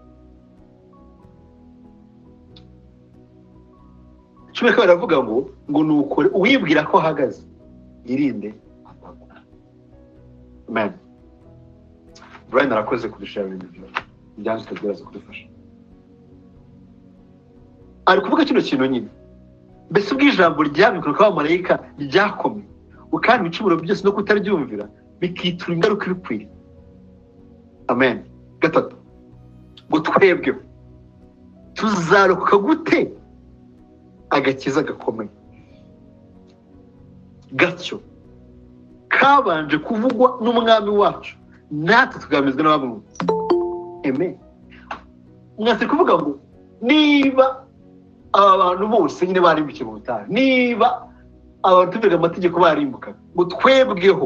Cumi kabiri aravuga ngo nukore uwibwira ko ahagaze yirinde atagwa. Amen. Brian arakoze kudushira ibintu byose byanditse tugeraza kudufasha ari kuvuga kino kintu nyine mbese ubw'ijambo ryabikora kwa marayika ryakomeye ukandi ibicumuro byose no kutaryumvira bikitura ingaruka ibikwiriye amen gatatu ngo twebwe tuzarokoka gute agakiza gakomeye gatyo kabanje kuvugwa n'umwami wacu natwe tugamizwa n'abamwumva amen mwase kuvuga ngo niba aba bantu bose nyine barimbukiye mu butayu niba abantu tuvuga amategeko barimbuka ngo twebweho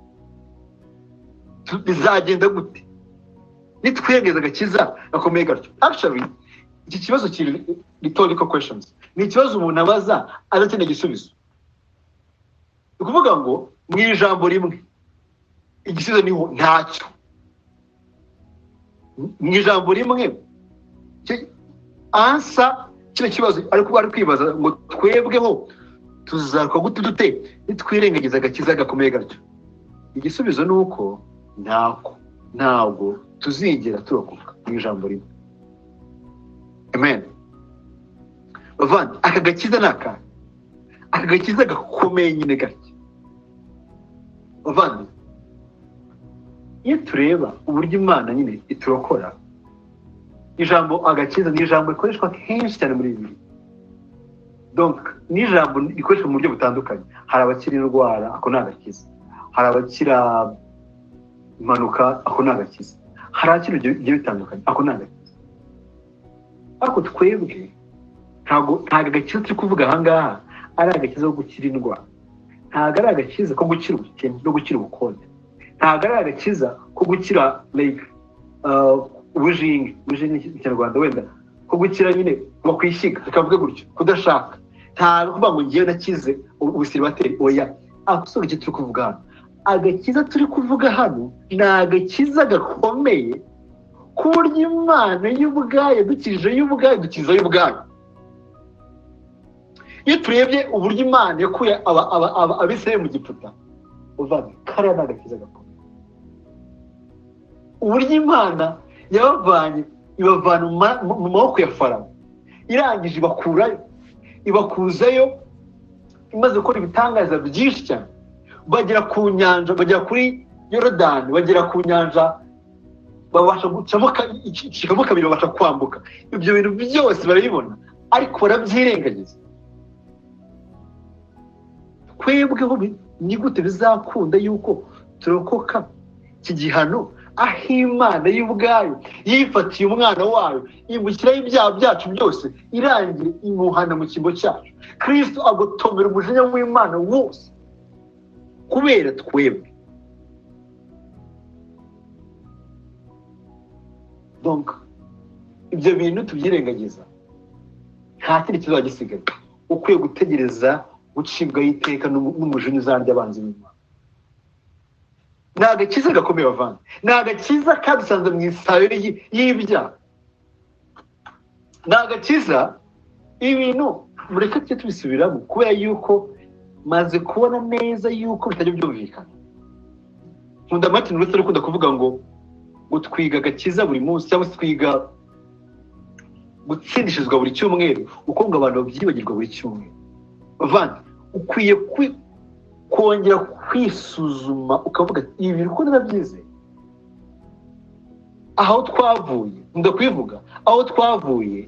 bizagenda gute nitwegeza agakiza gakomeye gatyo actually iki kibazo kiri rhetorical questions ni ikibazo umuntu abaza adakeneye igisubizo ni ukuvuga ngo mu ijambo rimwe igisubizo niho ntacyo mu ijambo rimwe ansa kino kibazo ariko bari kwibaza ngo twebweho tuzaruka gute dute nitwirengagiza agakiza gakomeye gatyo igisubizo ni uko ntabwo tuzigera turokoka mu ijambo rimwe amen bavandi aka gakiza ni aka gakiza gakomeye nyine gatyo bavandi iyo tureba uburyo imana nyine iturokora ijambo agakiza ni ijambo rikoreshwa kenshi cyane muri Bibiliya donc ni ijambo rikoreshwa mu buryo butandukanye hari abakira indwara ako ni agakiza hari abakira impanuka ako ni agakiza hari abakira ibyo bitandukanye ako ni agakiza ariko twebwe ntabwo agakiza turi kuvuga ahangaha ari agakiza ko gukira indwara ntabwo ari agakiza ko gukira ubukene no gukira ubukonde ntabwo ari agakiza ko gukira like ubujingi mu Kinyarwanda wenda ko gukira nyine ngo kwishyiga bikavuga gutyo kudashaka ntabwo kuvuga ngo ngiye nakize ubusiribateri oya akusoro icyo turi kuvuga hano agakiza turi kuvuga hano ni agakiza gakomeye ku buryo imana y'ubwayo dukije y'ubwayo dukiza y'ubwayo iyo turebye uburyo imana yakuye abisirayeli mu giputa uvaga kariya ni agakiza gakomeye uburyo imana yabavanye ibavana mu maboko ya farawo irangije ibakuzayo imaze gukora ibitangaza byinshi cyane bagera ku nyanja bagera kuri yorodani bagera ku nyanja babasha gucamo kabiri babasha kwambuka ibyo bintu byose barabibona ariko barabyirengagiza twebweho ni gute bizakunda yuko turokoka iki gihano aho imana y'ubwayo yifatiye umwana wayo imushyiraho ibyaha byacu byose irangira imuhana mu cyimbo cyacu Kristo agotomera umujinya w'imana wose kubera twebwe donc ibyo bintu tubyirengagiza nta kindi kizaba gisigaye ukwiye gutegereza gucibwaho iteka n'umujinya uzarya abanzi b'imana ni agakiza gakomeye bavanga ni agakiza kadusanze mu isayo y'ibyaha ni agakiza ibintu mureke tujye tubisubiramo kubera yuko maze kubona neza yuko bitajya byumvikana nkunda Martin Luther ukunda kuvuga ngo twiga agakiza buri munsi cyangwa se twiga gutsindishirizwa buri cyumweru uko ngo abantu babyibagirwa buri cyumweru bavanga ukwiye kongera kwisuzuma ukavuga ibi bintu uko narabyizeye aho twavuye ndakwivuga aho twavuye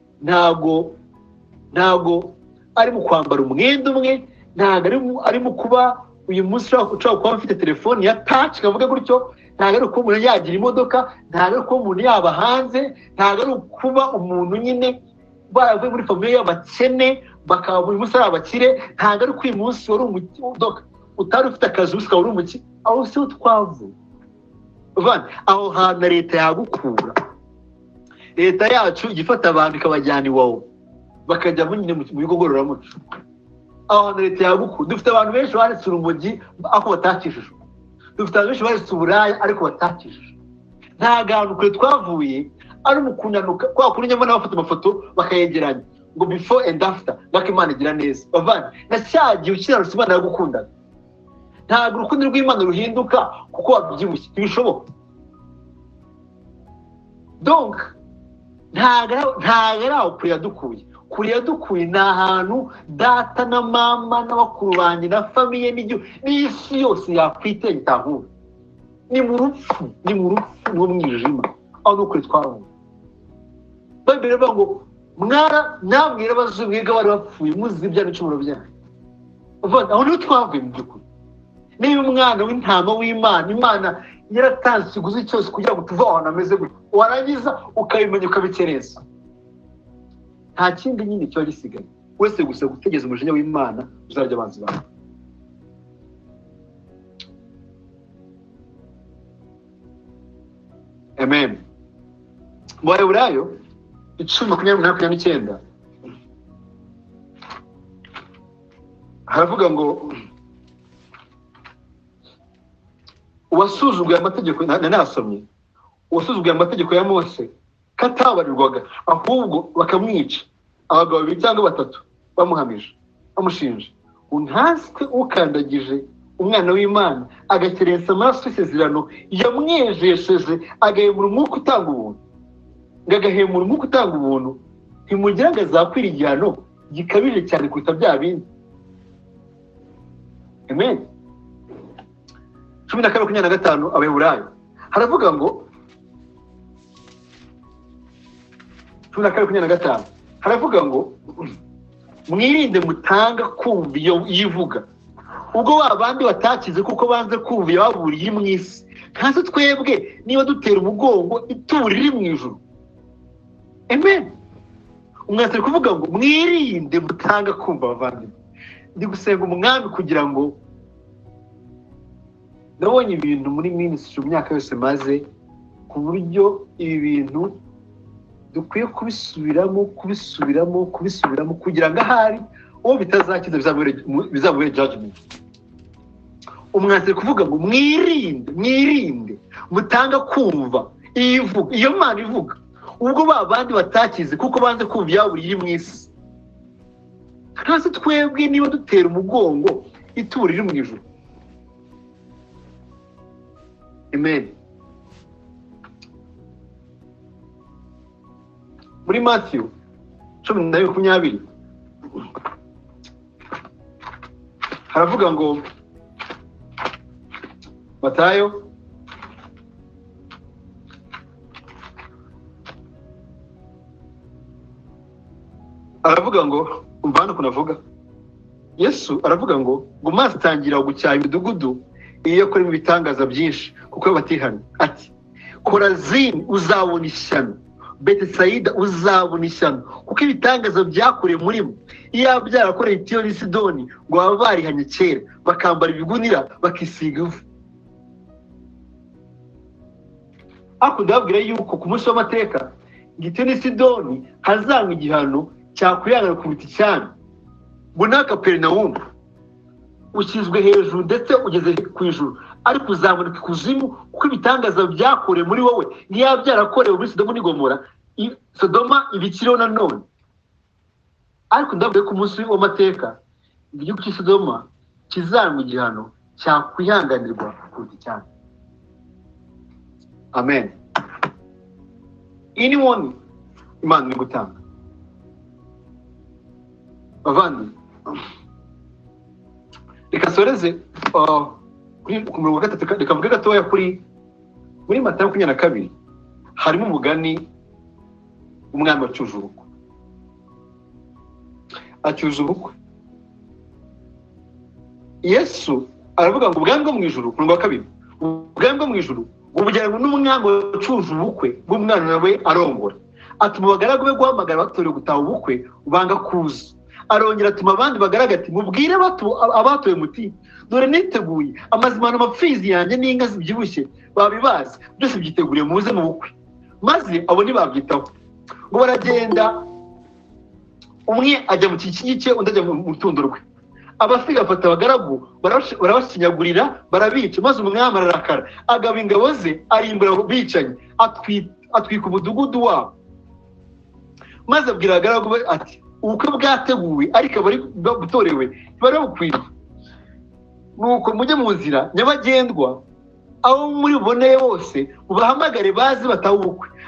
ntago ari mu kwambara umwenda umwe ntago ari mu kuba uyu munsi ushobora kuba afite telefoni ya touch kavuga gutyo ntago ari uko umuntu yagira imodoka ntago ari uko umuntu yaba hanze ntago ari ukuba umuntu nyine baravuye muri famille y'abakene bakaba buri munsi ari abakire ntago ari uko uyu munsi wari umudoka utari ufite akazi usika wari umukire aho se twavuye aho hantu leta yagukura leta yacu igifata abantu ikabajyana iwawe bakajya nyine mu bigo ngororamuco aho hantu leta yagukura dufite abantu benshi baretse urumogi ariko batakishijwe dufite abantu benshi baretse uburaya ariko batakishijwe nta gantu kure twavuye ari mu kunanuka kwa kuri nyamara bafata amafoto bakayegeranya ngo before and after ngako imana igira neza bavanye na cyagiye ukiranutse imana yagukundana ntabwo urukundo rw'imana ruhinduka kuko wabyibushye ntibishoboka donc ntago aho kure yadukuye ni ahantu data na mama n'abakuru banjye na famiye n'isi yose yakwiteye itahura ni mu rupfu n'umwijima aho n'ukuri twabonye babiri bavuga ngo namwira abazumwiga bari bapfuye muzi ibyaha n'icumuro byanyu aho niho twavuye mu by'ukuri niba umwana w'intama w'Imana Imana yaratanze ikiguzi cyose kugira ngo tuve ahantu ameze gutya warangiza ukabimenya ukabikereza nta kindi nyine kiba gisigaye wese gusa gutegeza umujinya w'Imana uzarya abanzi bawe. Amen. Mu Baheburayo 10:29 haravuga ngo uwasuzuguye amategeko nasomye uwasuzuguye amategeko ya Mose katabarirwaga ahubwo bakamwica abagabo 2 cyangwa 3 bamuhamije bamushinja untaswe ukandagije umwana w'Imana agakerensa amaraso y'isezerano yamwejesheje agahemura umwuka utanga ubuntu ngagahemura umwuka utanga ubuntu ntimugira ngo azakwira igihano gikabije cyane kuruta bya bindi. Amen. 12:25 Abaheburayo haravuga ngo 12:25 haravuga ngo mwirinde mutanga kumva iyo yivuga ubwo babandi batakize kuko banze kumva yaburiye mu isi kandi twebwe niba dutera umugongo ituri riri mu ijuru. Amen. Umwase kuvuga ngo mwirinde mutanga kumva bavandimwe ndi gusenga umwami kugira ngo nabonye ibintu muri ministry mu myaka yose maze ku buryo ibi bintu dukwiye kubisubiramo kugira ngo ahari uwo bitazakiza bizabure judgment. Umwase kuvuga ngo mwirinde mutanga kumva iyo Mana ivuga ubwo babandi batakize kuko banze kumva yaburiye mu isi kandi twebwe niba dutera umugongo ituri riri mu ijuru. Amen. Muri Matthew 10:20 haravuga ngo Matayo aravuga ngo umvana kunavuga Yesu aravuga ngo maze tangira gucyaha imidugudu iyo kora ibitangaza byinshi kuko batihana ati Korazini uzabona ishyano Betsaida uzabona ishyano kuko ibitangaza byakorewe muri bo iyo byarakoreye Tiro ni Sidoni ngo baba barihanye kera bakambara ibigunira bakisiga ivu. Akundabwira yuko ku munsi w'amateka Tiro ni Sidoni hazanywa igihano cyakwiyangana ku biti cyane bunaka Kaperinawumu ushyizwe hejuru ndetse ugeze ku ijuru ariko uzamuka ikuzimu kuko ibitangaza byakorewe muri wowe niyo byarakorewe muri Sodomu n'Igomora Sodoma ibikiriho na none. Ariko ndavuga ko umunsi w'amateka igihugu cy'i Sodoma kizanywa igihano cyakwihanganirwa ku biti cyane. Amen. Ini woni Imana ni gutanga bavandi reka soreze ku murongo wa 3 reka mvuge gatoya muri Matayo 22 harimo umugani umwami wacyuje ubukwe Yesu aravuga ngo ubwami bwo mu ijuru ku murongo wa 2 ubwami bwo mu ijuru ubujyanye n'umwami wacyuje ubukwe bw'umwana nawe arongora atuma abagaragu be guhamagara batorewe gutaha ubukwe ubanga kuza arongera atuma abandi bagaraga ati mubwire abatoye muti dore niteguye amazimano amapfizi yanjye n'inka zibyibushye babibazi byose byiteguriye muze mu bukwe maze abo ntibabyitaho ngo baragenda umwe ajya mu kikingi cye undi ajya mu rutundo rwe abasiga afata abagaragu barabashinyagurira barabica maze umwami ararakara agaba ingabo ze arimbura bicanye atwika umudugudu wabo maze abwira abagaragu be ati ubukwe bwateguwe ariko abari gutorewe bari bukwiriye nuko mujye mu nzira nyabagendwa aho muri buboneye bose ubahamagare bazi bataha ubukwe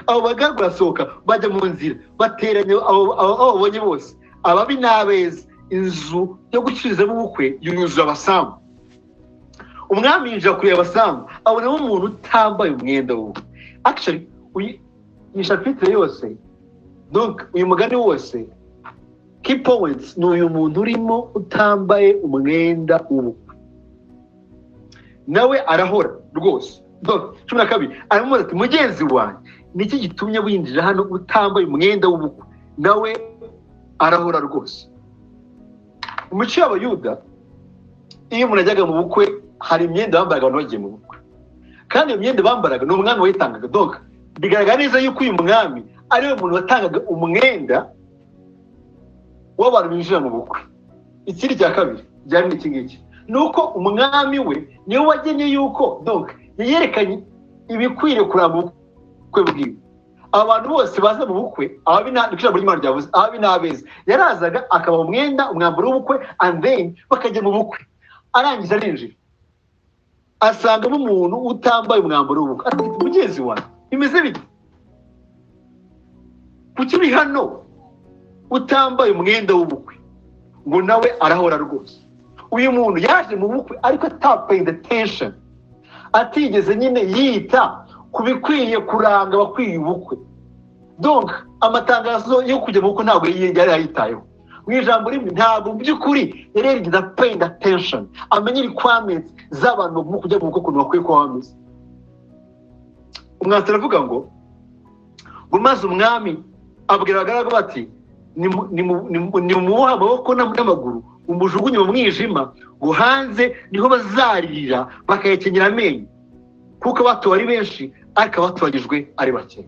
abo bagaragu barasohoka bajya mu nzira bateranya abo babonye bose ababi n'abeza. Inzu yo gucururizamo ubukwe yuzuye abasambu. Umwami yinjira kureba abasambu abonamo umuntu utambaye umwenda w'ubukwe. Actually iyi chapitre yose, donc uyu mugani wose, key points ni uyu muntu urimo utambaye umwenda w'ubukwe. Nawe arahora rwose. Donc 12 aramubaza ati mugenzi wanjye niki gitumye winjira hano utambaye umwenda w'ubukwe? Nawe arahora rwose. Umuco w'Abayuda iyo umuntu ajyaga mu bukwe hari imyenda bambaraga abantu bagiye mu bukwe, kandi iyo myenda bambaraga ni umwami wayitangaga. Donc bigaragara neza yuko uyu mwami ariwe muntu watangaga umwenda w'abantu binjira mu bukwe. Ikindi cya kabiri byari n'iki ngiki, ni uko umwami we niwe wagennye yuko donc yerekanye ibikwiriye kuramba ubukwe bwiwe. Abantu bose baza mu bukwe ababi n'ijambo ry'Imana ryavuze ababi n'abeza, yarazaga akaba umwenda umwambaro w'ubukwe and then bakajya mu bukwe. Arangiza arinjira asangamo umuntu utambaye umwambaro w'ubukwe. Ati mugenzi wanjye bimeze bite? Kuki uri hano utambaye umwenda w'ubukwe? Ngo nawe arahora rwose. Uyu muntu yaje mu bukwe ariko atapaying attention, atigeze nyine yita kubikwiye kuranga abakwiye ubukwe. Donc amatangazo yo kujya mu bukwe ntabwo yari yayitayeho. Mu ijambo rimwe ntabwo by'ukuri yari yarigize paying attention, amenye requirements z'abantu mu kujya mu bukwe ukuntu bakwiye kuba bameze. Umwanditsi aravuga ngo maze umwami abwira abagaragu bati nimubohe amaboko n'amaguru umujugunye mu mwijima, ngo hanze niho bazarira bakayakenyera amenyo, kuko abatowe ari benshi ariko abatoranyijwe ari bake.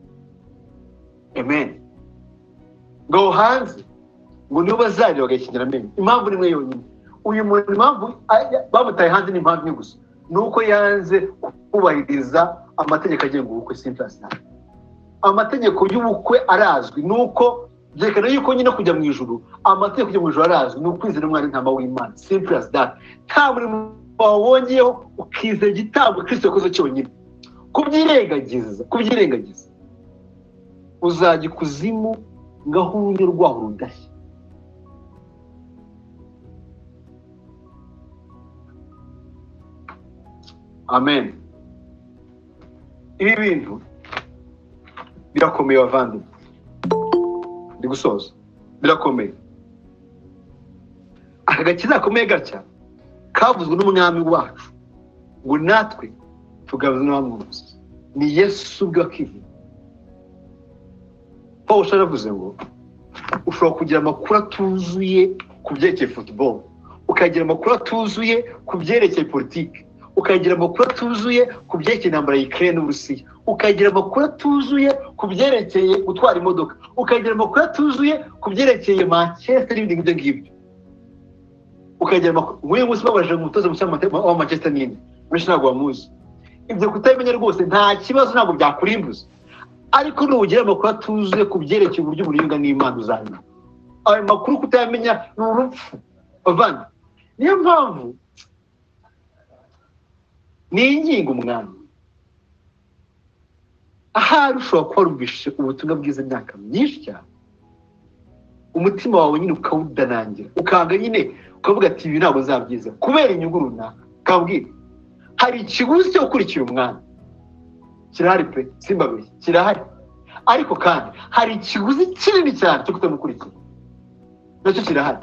Amen. Ngo hanze ngo niho bazarira bakayakenyera amenyo. Impamvu nimwe yonyine, uyu muntu impamvu bamutaye hanze ni impamvu imwe gusa, ni uko yanze kubahiriza amategeko agenga ubukwe. Simple as that. Amategeko y'ubukwe arazwi, ni uko byerekana yuko nyine kujya mu ijuru, amategeko kujya mu ijuru arazwi, ni ukwizera umwana w'intama w'Imana. Simple as that. Nta murimo wawongeyeho ukizera igitambo Kristo yakoze cyonyine. Kubyirengagiza uzajya ikuzimu ngaho urunyo rwaho rudashya. Amen. Ibi bintu birakomeye bavandimwe, ndi gusoza, birakomeye. Aka gakiza gakomeye gatya kavuzwe n'umwami wacu ngo natwe tugabuzwe n'abamwumvise, ni Yesu ubwe akivuga. Paul yaravuze ngo ushobora kugira amakuru atuzuye ku byerekeye football, ukagira amakuru atuzuye ku byerekeye politiki, ukagira amakuru atuzuye ku byerekeye intambara ya Ukraine n'Uburusiya, ukagira amakuru atuzuye ku byerekeye gutwara imodoka, ukagira amakuru atuzuye ku byerekeye Manchester n'ibindi ngibyo. Ukagira amakuru muri munsi babaje umutoza mushya wa Manchester nini benshi ntabwo bamuzi. Ibyo kutabimenya rwose nta kibazo, ntabwo byakurimbuza, ariko nugira amakuru atuzuye ku byerekeye uburyo buringa n'Imana uzanyuma. Ayo makuru kutayamenya ni urupfu bavandi. Niyo mpamvu ni ingingo umwami ahari ushobora kuba warumvise ubutumwa bwiza imyaka myinshi cyane, umutima wawe nyine ukawudanangira, ukanga nyine ukavuga ati ibi ntabwo nzabyiza kubera inyungu runaka. Kabwira hari ikiguzi cyo gukurikira umwami, kirahari pe, simbabeshye, kirahari. Ariko kandi hari ikiguzi kinini cyane cyo kutamukurikira, nacyo kirahari.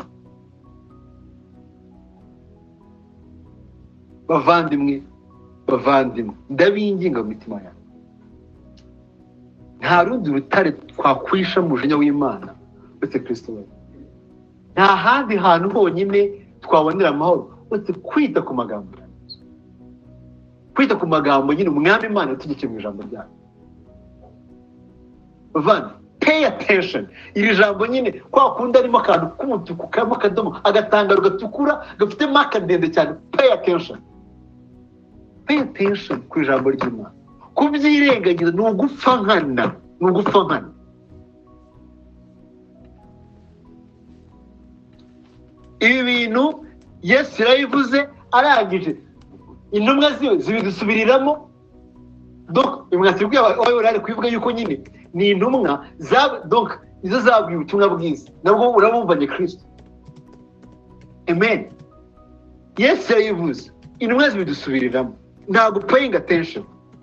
Bavandimwe, ndabinginga mu mitima yawe, nta rundi rutare twakwisha umujinya w'Imana uretse Kristo we. Nta handi hantu honyine twabonera amahoro uretse kwita ku magambo yawe, kwita ku magambo nyine umwami Imana yategekeye mu ijambo ryayo. Bavandi, pay attention. Iri jambo nyine kwa kundi arimo akantu k'umutuku karimo akadomo, agatangaro gatukura gafite maka ndende cyane. Pay attention. Pay attention ku ijambo ry'Imana. Kubyirengagiza ni ugupfa nkana, ni ugupfa nkana. Ibi bintu Yesu yarabivuze arangije, intumwa ziwe zibidusubiriramo. Donc umwanditsi w'Abaroma kubivuga yuko nyine ni intumwa donc nizo zabwiye ubutumwa bwiza, nabwo urabumvanye Kristo. Amen. Yesu yayivuze, intumwa zibidusubiriramo, ntabwo paying attention.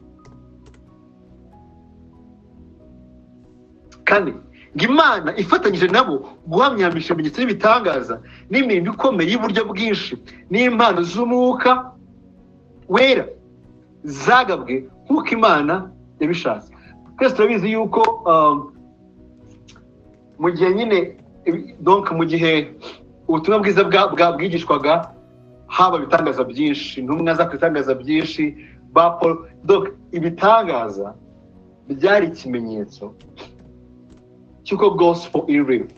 Kandi Imana ifatanyije nabo guhamyamisha ibimenyetso n'ibitangaza n'imirimo ikomeye y'uburyo bwinshi n'impano z'umwuka wera zagabwe nk'uko Imana yabishatse. Twese turabizi yuko mu gihe nyine donc mu gihe ubutumwa bwiza bwigishwaga haba ibitangaza byinshi, intumwa zakitangaza byinshi ba Paul, donc ibitangaza byari ikimenyetso cyuko gospel iri.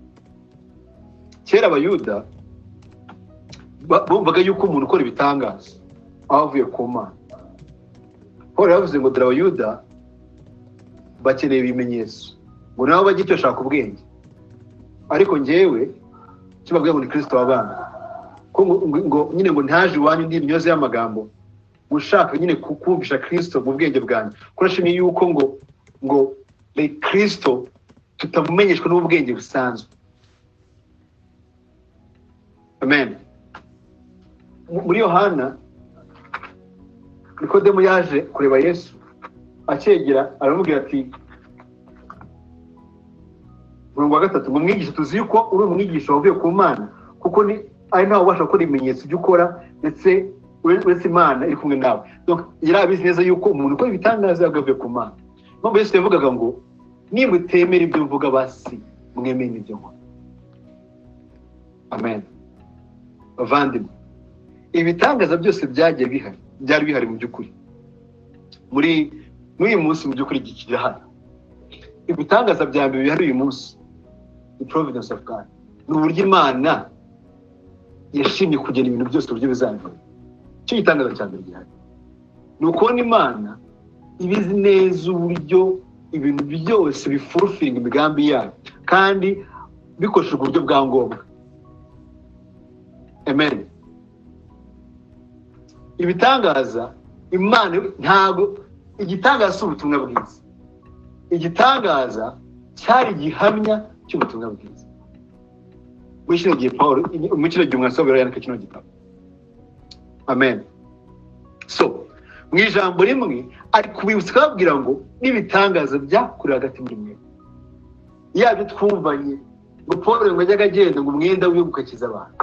Kera Abayuda bumvaga yuko umuntu ukora ibitangaza avuye ku Mana. Paul yavuze ngo dore Abayuda bakeneye ibimenyetso ngo nabo bajye bashaka ubwenge, ariko njyewe kibabwira ngo ni Kristo wabana ko ngo nyine ngo ntaje iwanyu ndi imyoze y'amagambo ushaka nyine kukumvisha Kristo mu bwenge bwanjye, kurashimye yuko ngo Kristo tutamumenyeshwa n'ubwenge busanzwe. Amen. Muri Yohana Nikodemo yaje kureba Yesu, akegera aramubwira ati murongo wa 3 ngo mwigisha tuzi yuko uri umwigisha wavuye ku Mana kuko ni ari ntawe ubasha gukora ibimenyetso by'ukora ndetse uretse Imana iri kumwe nawe. Donc yarabizi neza yuko umuntu ukora ibitangaza yagavuye ku Mana. Mpamvu Yesu yavugaga ngo nimwe temera ibyo mvuga basi mwemeye ibyo nkora. Amen. Bavandimwe, ibitangaza byose byari bihari mu by'ukuri muri uyu munsi mu by'ukuri gikira hano. Ibitangaza bya mbere bihari uyu munsi, the providence of God, ni uburyo Imana yashimye kugena ibintu byose uburyo bizabikora. Icyo gitangaza cya mbere gihari ni ukubona Imana ibizi neza uburyo ibintu byose bifulfilling imigambi yayo kandi bikoresheje uburyo bwa ngombwa. Amen. Ibitangaza Imana ntabwo igitangaza ubutumwa bwiza, igitangaza cyari gihamya cy'ubutumwa bwiza. Muri kino gihe Paul mu kino gihe umwasobera yandika kino gitabo. Amen. So mu ijambo rimwe ari kubibutsa kababwira ngo n'ibitangaza byakorewe hagati muri mwe. Yabyo twumvanye ngo Paul ngo ajyaga agenda ngo umwenda wiwe gukakiza abantu.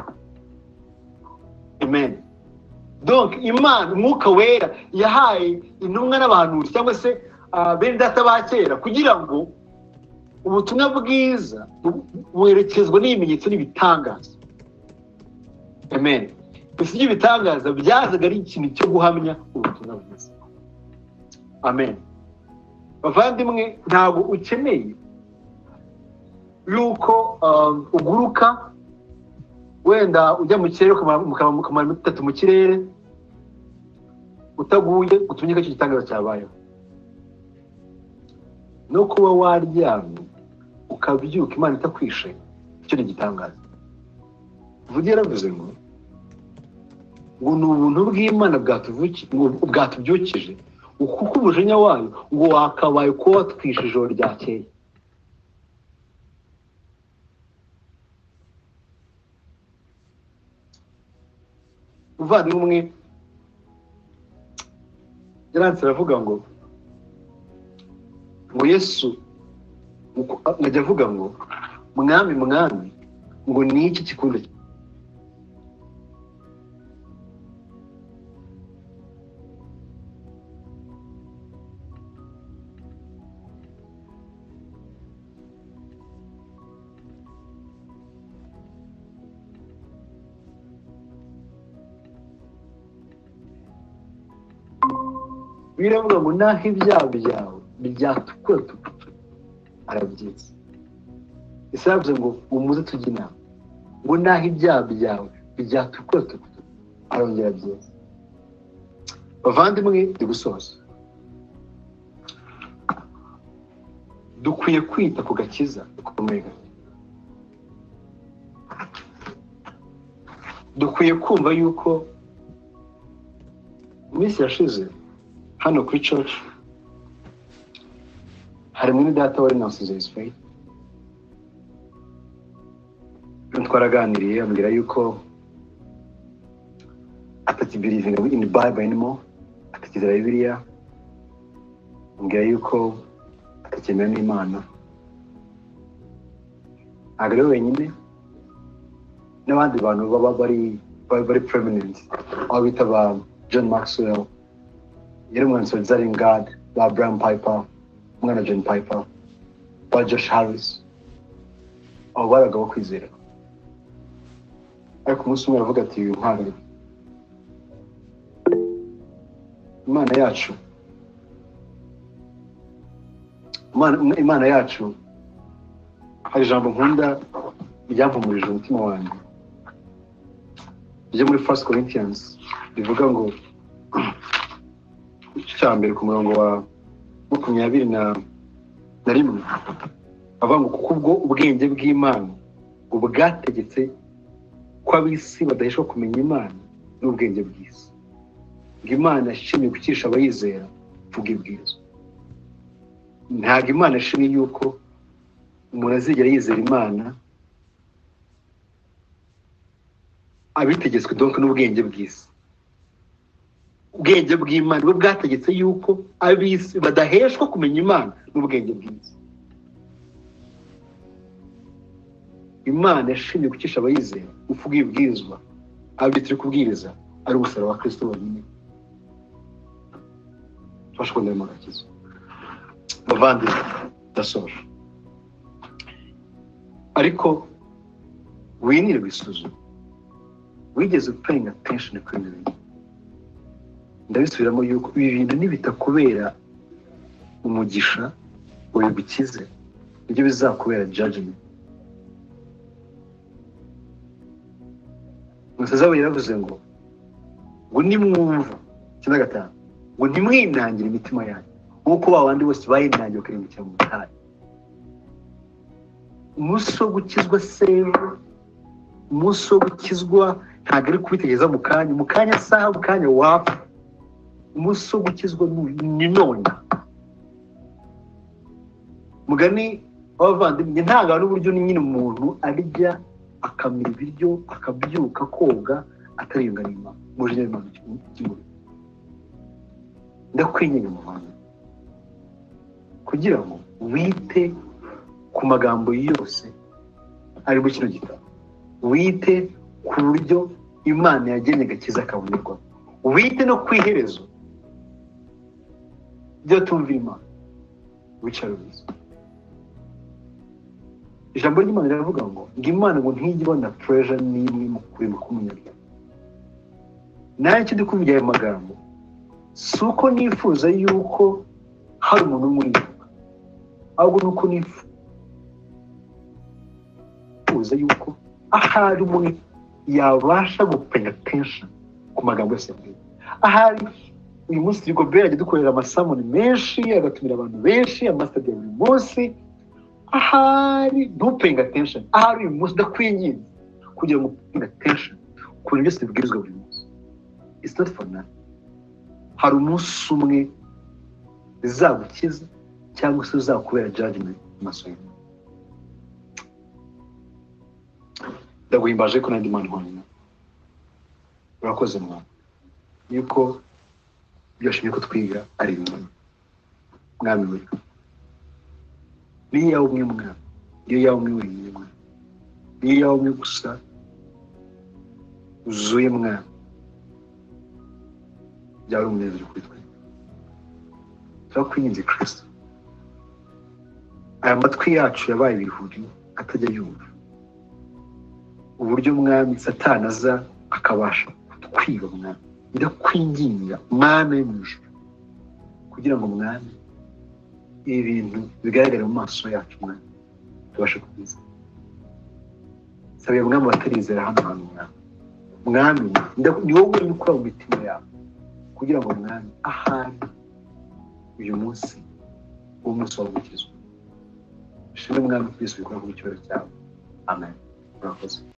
Amen. Donc Imana umwuka wera yahaye intumwa n'abantu cyangwa se bene data ba kera kugira ngo ubutumwa bwiza buherekezwa n'ibimenyetso n'ibitangaza. Amen. Gusa ibyo bitangaza byazaga ari ikintu cyo guhamya ubutumwa bwiza. Amen. Bavandimwe, ntabwo ukeneye yuko uguruka wenda ujya mu kirere ukamara iminsi 3 mu kirere utaguye utumye ko icyo gitangaza cyabayeho. No kuba waryamye ukabyuka Imana itakwishe, icyo ni igitangaza. Vuga yaravuze ngo ni ubuntu bw'Imana bwatubyukije kuko umujinya wayo ngo wakabaye ko watwishe ijoro ryakeye. Umuvandimwe umwe yaranse aravuga ngo Yesu najya avuga ngo mwami ngo ni iki kikunda biravuga ngo naho ibyaha byawe byatukura arabyiza. Isavuze ngo umuze tujye inama ngo naho ibyaha byawe byatukura arongera byiza. Bavandimwe, ndi gusoza, dukwiye kwita ku gakiza gakomeye. Dukwiye kumva yuko mu minsi yashize hano kuri church hari mwene data wari nasize his faith twaraganiriye ambwira yuko atakibirivinga in the Bible anymore, atakizera Bibiliya, ambwira yuko atakemera n'Imana. Ntabwo ari wenyine, n'abandi bantu baba bari prominent, aho bita ba John Maxwell, yari umwanditsi wa Desiring God, ba Bram Piper, umwana John Piper, ba Josh Harris, abo baraga bo kwizera. Ariko umunsi umwe aravuga ati uyu mpano Imana yacu hari ijambo nkunda ryampumurije umutima wanjye ryo muri 1 Corinthians rivuga ngo cya mbere ku murongo wa 21 avuga ngo kuko ubwo ubwenge bw'Imana ubwategetse ko ab'isi badahishwa kumenya Imana n'ubwenge bw'isi. Imana yashimye gucisha abayizera vuga ibwirizwa. Ntabwo Imana yashimye yuko umuntu azigera yizera Imana abitegetswe donc n'ubwenge bw'isi. Ubwenge bw'Imana bwo bwategetse yuko ab'isi badaheshwa kumenya Imana n'ubwenge bw'isi. Imana yashimye gucisha abayizera uvuga ibwirizwa, abyo turi kubwiriza ari umusaraba wa Kristo wonyine. Tubashe kubona Agakiza. Bavandimwe, ndasoje. Ariko winire wisuzuma, wigeze paying attention kuri ibi bintu. Ndabisubiramo yuko ibi bintu nibitakubera umugisha ngo bigukize, ibyo bizakubera judgment. Musazawe yaravuze ngo nimwumva gatanu ngo ntimwinangire imitima yanyu nk'uko babandi bose bayinangiye bakarimbukira mu butayu. Umunsi wo gukizwa sejo, umunsi wo gukizwa ntabwo ari kubitegereza mu kanya saha, mu kanya wapfa. Umunsi wo gukizwa ni none. Mugani w'abavandimwe ntabwo ari uburyo nyine umuntu arya akamira ibiryo akabyuka koga atariyunga n'Imana mu buryo Imana ikimuri. Ndakwinginga muvandimwe kugira ngo wite ku magambo yose ari mu kino gitabo, wite ku buryo Imana yagennye agakiza kabonerwa, wite no ku iherezo ryo tumvira Imana wicara ubizi. Ijambo ry'Imana riravuga ngo Imana ngo ntijye ibona pressure n'imwe mu kurema k'umunyarwanda. Nanjye ndi kuvuga aya magambo si uko nifuza yuko hari umuntu umuririmba, ahubwo nuko nifuza yuko ahari umwe yabasha gupenya attention ku magambo yose yabwiye. Ahari uyu munsi Rigobert ajya dukorera amasamoni menshi, agatumira abantu benshi, amasitade ya buri munsi. Ahari ntupaying attention, ahari uyu munsi ndakwinginze kugira ngo upaying attention ku bintu byose bibwirizwa buri munsi. It's not for now. Hari umunsi umwe bizagukiza cyangwa se uzakubera judgment mu maso yawe. Ndaguhimbaje ko nandi Imana ihwanye. Urakoze mwana yuko byashimye ko twiga ari bimwe. Mwami we niyo yawe umwe mwana, niyo yawe umwe wenyine mwana, niyo yawe umwe gusa uzuye mwana, byari umunezero kuri twe. Turakwinginze Kristo, aya matwi yacu yabaye ibihuri atajya yumva uburyo mwami Satani aza akabasha kutwiba mwami. Ndakwinginga Mana yo mu ijuru kugira ngo mwami ibi bintu bigaragara mu maso yacu mwami tubashe kubiza. Sabiye mwami batarizera hano hantu mwami, ni wowe wenyine ukora mu mitima yabo kugira ngo mwami ahari uyu munsi uwo munsi wo gukizwa. Shimwe mwami Kristo bikora ku cyubahiro cyawe. Amen. Urakoze.